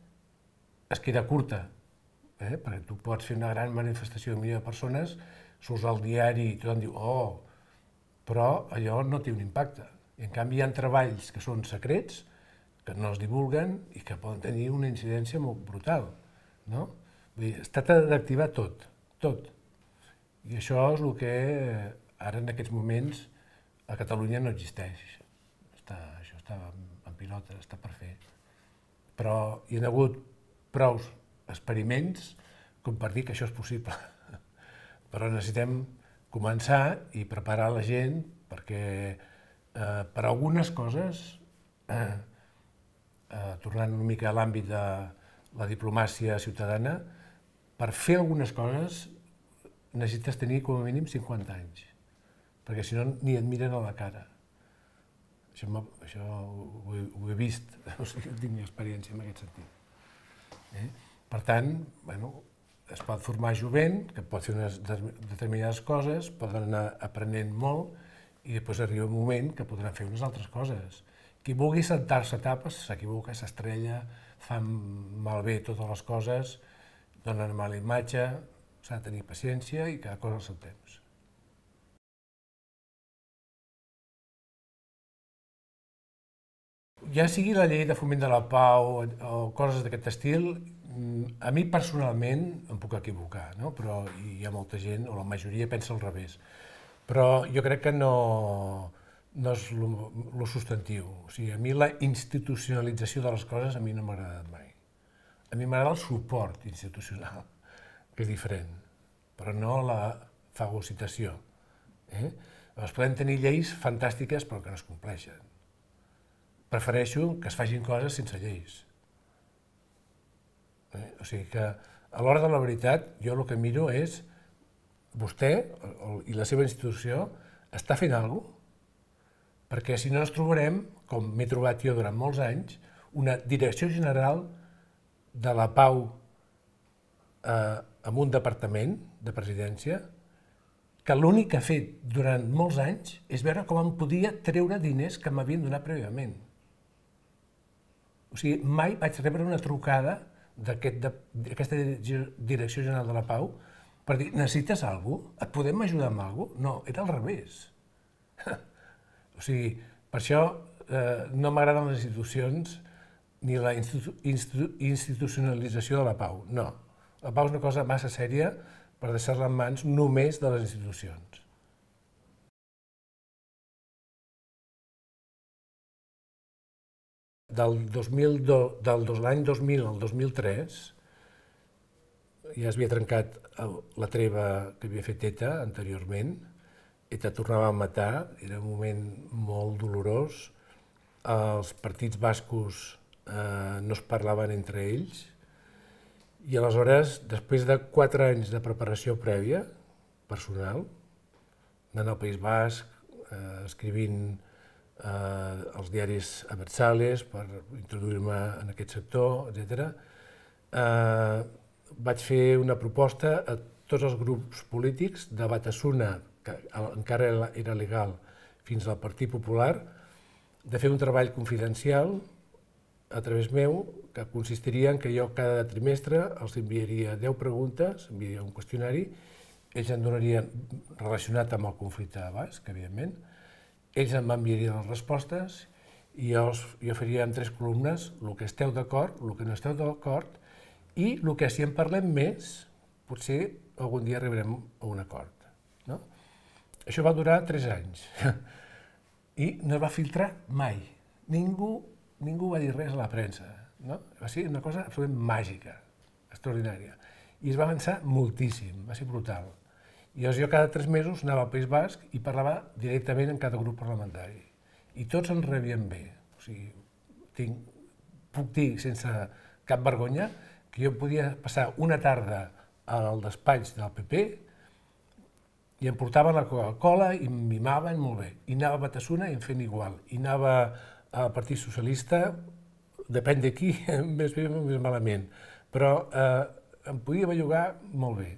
Speaker 1: es queda curta, eh? perquè tu pots fer una gran manifestació de milió de persones, surts al diari i tothom diu «oh», però allò no té un impacte. I en canvi hi ha treballs que són secrets, que no es divulguen i que poden tenir una incidència molt brutal. No? Vull dir, es tracta d'activar tot, tot. I això és el que ara en aquests moments a Catalunya no existeix. Està, això està en pilota, està per fer. Però hi ha hagut prou experiments com per dir que això és possible. Però necessitem començar i preparar la gent perquè eh, per algunes coses, eh, eh, tornant una mica a l'àmbit de la diplomàcia ciutadana, per fer algunes coses necessites tenir com a mínim cinquanta anys, perquè si no ni et miren a la cara. Això, això ho, he, ho he vist, o sigui, tinc experiència en aquest sentit. Eh? Per tant, bueno, es pot formar jovent, que pot fer unes determinades coses, poden anar aprenent molt i després arriba un moment que podran fer unes altres coses. Qui vulgui saltar-se etapes s'equivoca, s'estrella, fa malbé totes les coses, dona una mala imatge, s'ha de tenir paciència i cada cosa al seu temps. Ja sigui la llei de foment de la pau o coses d'aquest estil, a mi personalment em puc equivocar, no? Però hi ha molta gent, o la majoria, pensa al revés. Però jo crec que no, no és el substantiu. O sigui, a mi la institucionalització de les coses a mi no m'ha agradat mai. A mi m'agrada el suport institucional, que és diferent, però no la fagocitació. Eh? Llavors podem tenir lleis fantàstiques però que no es compleixen. Prefereixo que es facin coses sense lleis. Eh? O sigui que a l'hora de la veritat jo el que miro és vostè i la seva institució està fent alguna cosa? Perquè si no ens trobarem, com m'he trobat jo durant molts anys, una direcció general de la pau eh, en un departament de presidència que l'únic que ha fet durant molts anys és veure com em podia treure diners que m'havien donat prèviament. O sigui, mai vaig rebre una trucada d'aquesta Direcció General de la Pau per dir, necessites alguna cosa? Et podem ajudar amb alguna cosa? No, era al revés. O sigui, per això eh, no m'agraden les institucions ni la institu institu institucionalització de la pau. No, la pau és una cosa massa sèria per deixar-la en mans només de les institucions. Del l'any dos mil al dos mil tres ja es havia trencat la treva que havia fet ETA anteriorment. ETA tornava a matar, era un moment molt dolorós. Els partits bascos eh, no es parlaven entre ells i aleshores, després de quatre anys de preparació prèvia, personal, anant al País Basc, eh, escrivint eh, els diaris Abertzales per introduir-me en aquest sector, etcètera, eh, vaig fer una proposta a tots els grups polítics de Batasuna, que encara era legal, fins al Partit Popular, de fer un treball confidencial a través meu, que consistiria en que jo cada trimestre els enviaria deu preguntes, enviaria un qüestionari, ells em donarien, relacionat amb el conflicte basc, evidentment, ells em enviarien les respostes i jo, jo faria en tres columnes el que esteu d'acord, el que no esteu d'acord i el que si en parlem més, potser algun dia arribarem a un acord. No? Això va durar tres anys i no es va filtrar mai. Ningú, ningú va dir res a la premsa. No? Va ser una cosa absolutament màgica, extraordinària. I es va avançar moltíssim, va ser brutal. I llavors jo cada tres mesos anava al País Basc i parlava directament en cada grup parlamentari. I tots ens rebien bé. O sigui, tinc, puc dir sense cap vergonya que jo podia passar una tarda al despatx del P P i em portaven la Coca-Cola i em mimaven molt bé. I anava a Batasuna i em feien igual. I anava al Partit Socialista, depèn de qui, més bé o més malament. Però eh, em podia bellugar molt bé.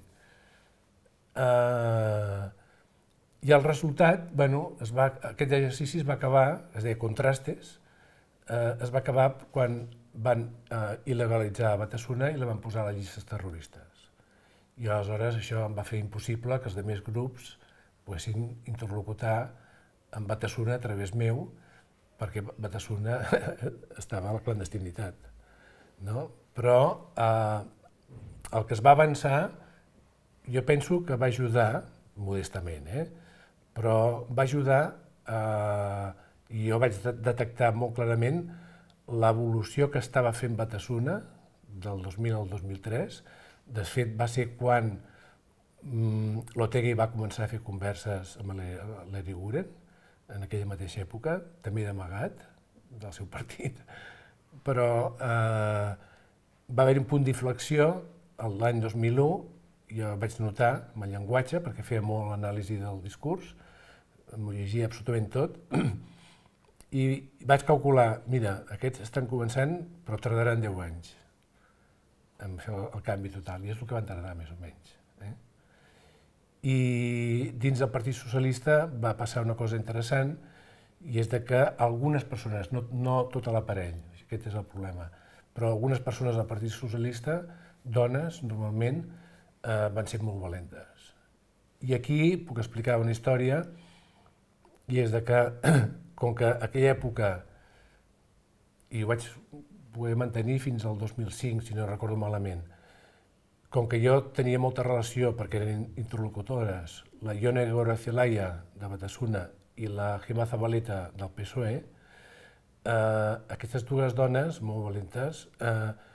Speaker 1: Eh, I el resultat, bueno, es va, aquest exercici es va acabar, es deia Contrastes, eh, es va acabar quan van eh, il·legalitzar Batasuna i la van posar a les llistes terroristes. I aleshores això em va fer impossible que els altres grups poguessin interlocutar amb Batasuna a través meu, perquè Batasuna estava a la clandestinitat. No? Però eh, el que es va avançar, jo penso que va ajudar, modestament, eh? però va ajudar, eh, i jo vaig detectar molt clarament l'evolució que estava fent Batasuna del dos mil al dos mil tres. De fet, va ser quan mm, l'Otegi va començar a fer converses amb l'Eri Guren, en aquella mateixa època, també d'amagat, del seu partit, però eh, va haver un punt d'inflexió l'any dos mil u, jo vaig notar amb el llenguatge, perquè feia molt l'anàlisi del discurs, m'ho llegia absolutament tot, i vaig calcular, mira, aquests estan començant, però tardaran deu anys en fer el canvi total, i és el que van tardar més o menys. Eh? I dins del Partit Socialista va passar una cosa interessant, i és de que algunes persones, no, no tot l'aparell, aquest és el problema, però algunes persones del Partit Socialista, dones, normalment, eh, van ser molt valentes. I aquí puc explicar una història, i és de que, com que aquella època, i ho vaig poder mantenir fins al dos mil cinc, si no recordo malament, com que jo tenia molta relació, perquè eren interlocutores, la Ione Gorazelaia de Batasuna i la Gemma Zabaleta del P S O E, eh, aquestes dues dones, molt valentes, eh,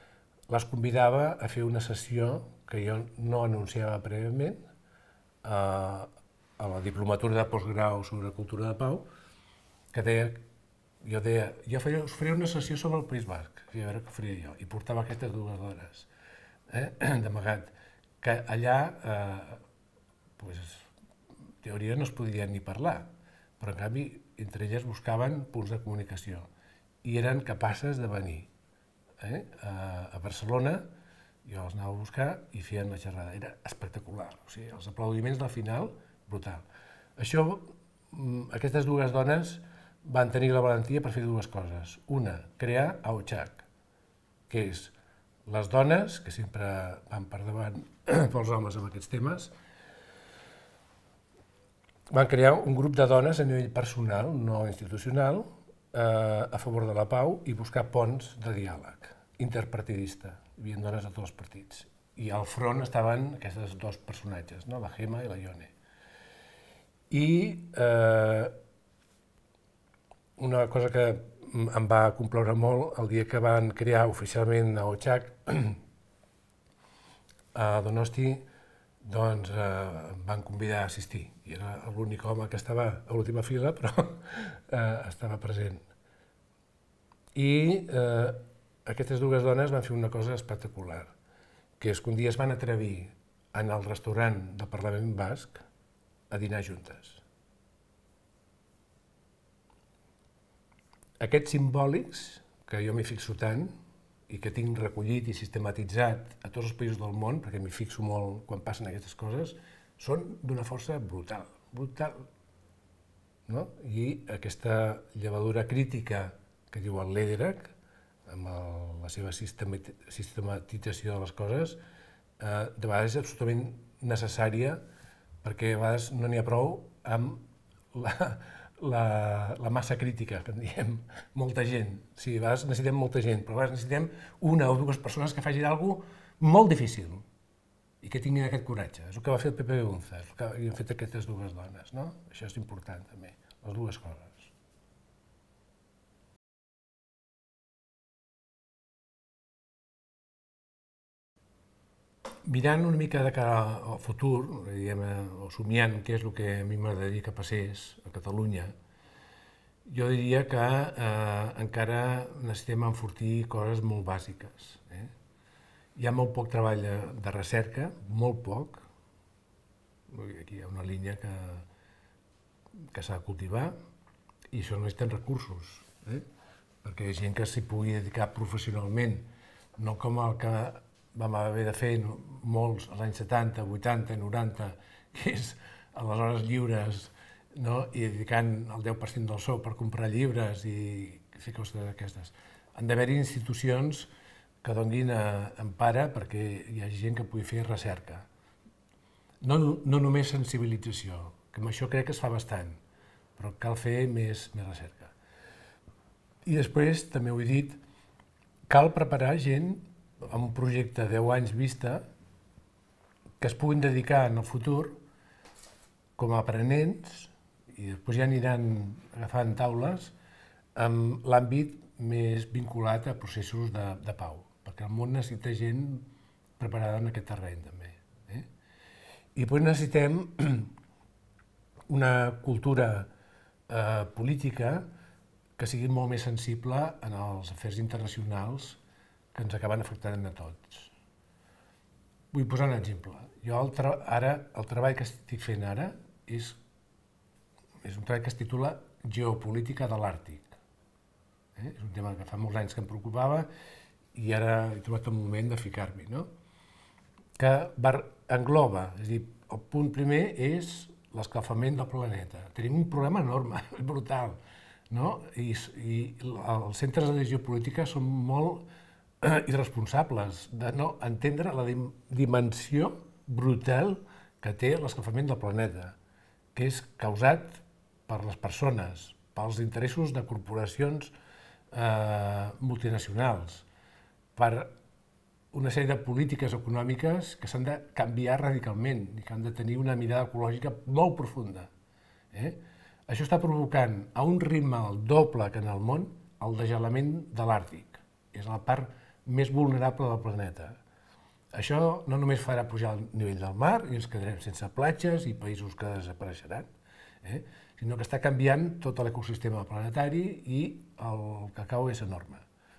Speaker 1: les convidava a fer una sessió que jo no anunciava prèviament a, a la diplomatura de postgrau sobre cultura de pau, que deia, jo deia, jo faria, us faré una sessió sobre el País Basc, i a veure què faria jo, i portava aquestes dues hores eh, d'amagat, que allà, eh, pues, en teoria no es podien ni parlar, però en canvi entre elles buscaven punts de comunicació i eren capaces de venir eh, a, a Barcelona. Jo els anava a buscar i feien la xerrada. Era espectacular, o sigui, els aplaudiments del final, brutal. Això, aquestes dues dones van tenir la valentia per fer dues coses. Una, crear AOCHAC, que és les dones, que sempre van per davant pels homes amb aquests temes, van crear un grup de dones a nivell personal, no institucional, eh, a favor de la pau i buscar ponts de diàleg interpartidista. Hi havia dones de tots els partits. I al front estaven aquests dos personatges, no? La Gemma i la Ione. I eh, una cosa que em va complaure molt el dia que van crear oficialment AOCHAC a Donosti, doncs eh, em van convidar a assistir. I era l'únic home que estava a l'última fila, però eh, estava present. I eh, aquestes dues dones van fer una cosa espectacular, que és que un dia es van atrevir a anar al restaurant del Parlament Basc a dinar juntes. Aquests simbòlics, que jo m'hi fixo tant, i que tinc recollit i sistematitzat a tots els països del món, perquè m'hi fixo molt quan passen aquestes coses, són d'una força brutal, brutal. No? I aquesta llevadura crítica que diu el Lederach, amb el, la seva sistematització de les coses, eh, de vegades és absolutament necessària, perquè a vegades no n'hi ha prou amb la, la, la massa crítica, que en diem, molta gent. Sí, a vegades necessitem molta gent, però a vegades necessitem una o dues persones que facin alguna cosa molt difícil i que tinguin aquest coratge. És el que va fer el Pepe Beunza, és el que han fet aquestes dues dones, no? Això és important també, les dues coses. Mirant una mica de cara al futur, diguem, o somiant què és el que a mi m'agradaria que passés a Catalunya, jo diria que eh, encara necessitem enfortir coses molt bàsiques. Eh? Hi ha molt poc treball de, de recerca, molt poc. Aquí hi ha una línia que, que s'ha de cultivar i això necessiten recursos, eh? perquè hi ha gent que s'hi pugui dedicar professionalment, no com el que vam haver de fer molts als anys setanta, vuitanta, noranta, que és a les hores lliures, no? I dedicant el deu per cent del sou per comprar llibres i fer coses d'aquestes. Han d'haver-hi institucions que donin empara perquè hi ha gent que pugui fer recerca. No, no només sensibilització, que amb això crec que es fa bastant, però cal fer més, més recerca. I després, també ho he dit, cal preparar gent amb un projecte de deu anys vista que es puguin dedicar en el futur com a aprenents i després ja aniran agafant taules amb l'àmbit més vinculat a processos de, de pau, perquè el món necessita gent preparada en aquest terreny també. Eh? I després necessitem una cultura eh, política que sigui molt més sensible en els afers internacionals que ens acaben afectant a tots. Vull posar un exemple. Jo el ara, el treball que estic fent ara és, és un treball que es titula Geopolítica de l'Àrtic. Eh? És un tema que fa molts anys que em preocupava i ara he trobat el moment de ficar-m'hi, no? Que engloba, és a dir, el punt primer és l'escalfament del planeta. Tenim un problema enorme, brutal, no? I, i els centres de geopolítica són molt irresponsables de no entendre la dimensió brutal que té l'escalfament del planeta, que és causat per les persones, pels interessos de corporacions eh, multinacionals, per una sèrie de polítiques econòmiques que s'han de canviar radicalment i que han de tenir una mirada ecològica molt profunda. Eh? Això està provocant a un ritme el doble que en el món el degelament de l'Àrtic. És la part més vulnerable del planeta. Això no només farà pujar el nivell del mar i ens quedarem sense platges i països que desapareixeran, eh? sinó que està canviant tot l'ecosistema planetari i el cacau és enorme.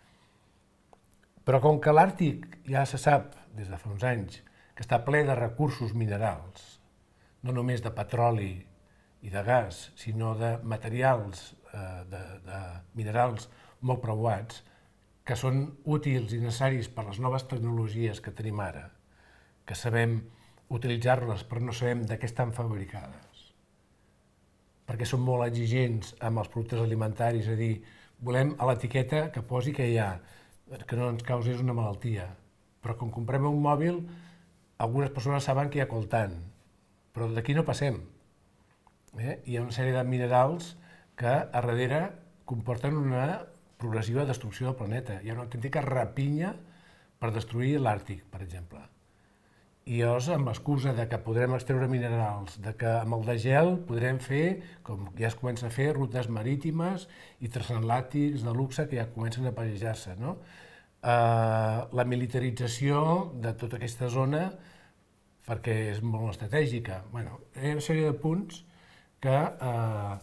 Speaker 1: Però com que l'Àrtic ja se sap des de fa uns anys que està ple de recursos minerals, no només de petroli i de gas, sinó de materials, eh, de, de minerals molt preuats, que són útils i necessaris per les noves tecnologies que tenim ara, que sabem utilitzar-les però no sabem de què estan fabricades, perquè són molt exigents amb els productes alimentaris, és a dir, volem a l'etiqueta que posi que hi ha, que no ens causés una malaltia, però quan comprem un mòbil, algunes persones saben que hi ha coltan, però d'aquí no passem. Eh? Hi ha una sèrie de minerals que a darrere comporten una progressiva destrucció del planeta. Hi ha una autèntica rapinya per destruir l'Àrtic, per exemple. I llavors, amb l'excusa de que podrem extreure minerals, de que amb el degel podrem fer, com ja es comença a fer, rutes marítimes i transatlàntics de luxe que ja comencen a pagejar-se, no? Uh, la militarització de tota aquesta zona, perquè és molt estratègica. Bueno, hi ha una sèrie de punts que uh,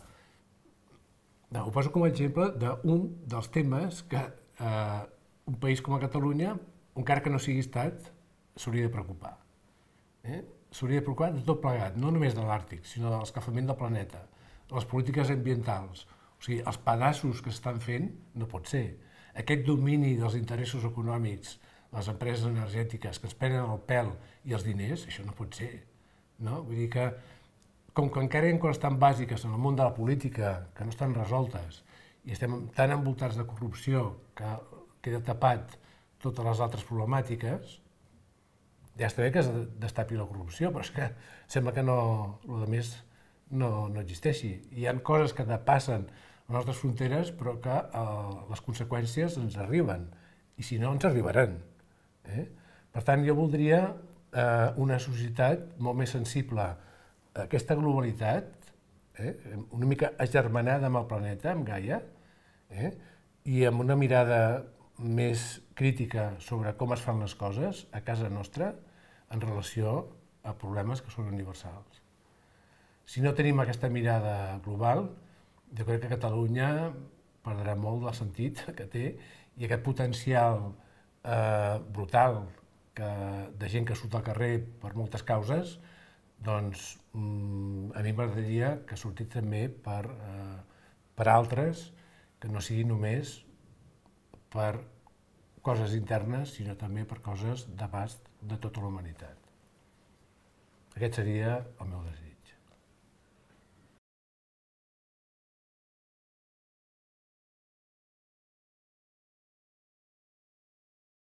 Speaker 1: no, ho poso com a exemple d'un dels temes que uh, un país com a Catalunya, encara que no sigui estat, s'hauria de preocupar. Eh? S'hauria de preocupar de tot plegat, no només de l'Àrtic, sinó de l'escalfament del planeta, les polítiques ambientals. O sigui, els pedaços que s'estan fent no pot ser. Aquest domini dels interessos econòmics, les empreses energètiques que ens prenen el pèl i els diners, això no pot ser. No? Vull dir que, com que encara hi ha coses tan bàsiques en el món de la política que no estan resoltes i estem tan envoltats de corrupció que queda tapat totes les altres problemàtiques, ja està bé que es destapi la corrupció, però és que sembla que no, el més no, no existeixi. Hi ha coses que passen a les nostres fronteres, però que eh, les conseqüències ens arriben, i si no, ens arribaran. Eh? Per tant, jo voldria eh, una societat molt més sensible a aquesta globalitat, eh? una mica agermanada amb el planeta, amb Gaia, eh? i amb una mirada més crítica sobre com es fan les coses a casa nostra en relació a problemes que són universals. Si no tenim aquesta mirada global, jo crec que Catalunya perdrà molt del sentit que té i aquest potencial eh, brutal que, de gent que surt al carrer per moltes causes, doncs mm, a mi m'agradaria que sortís també per, eh, per altres, que no sigui només per coses internes, sinó també per coses d'abast de tota la humanitat. Aquest seria el meu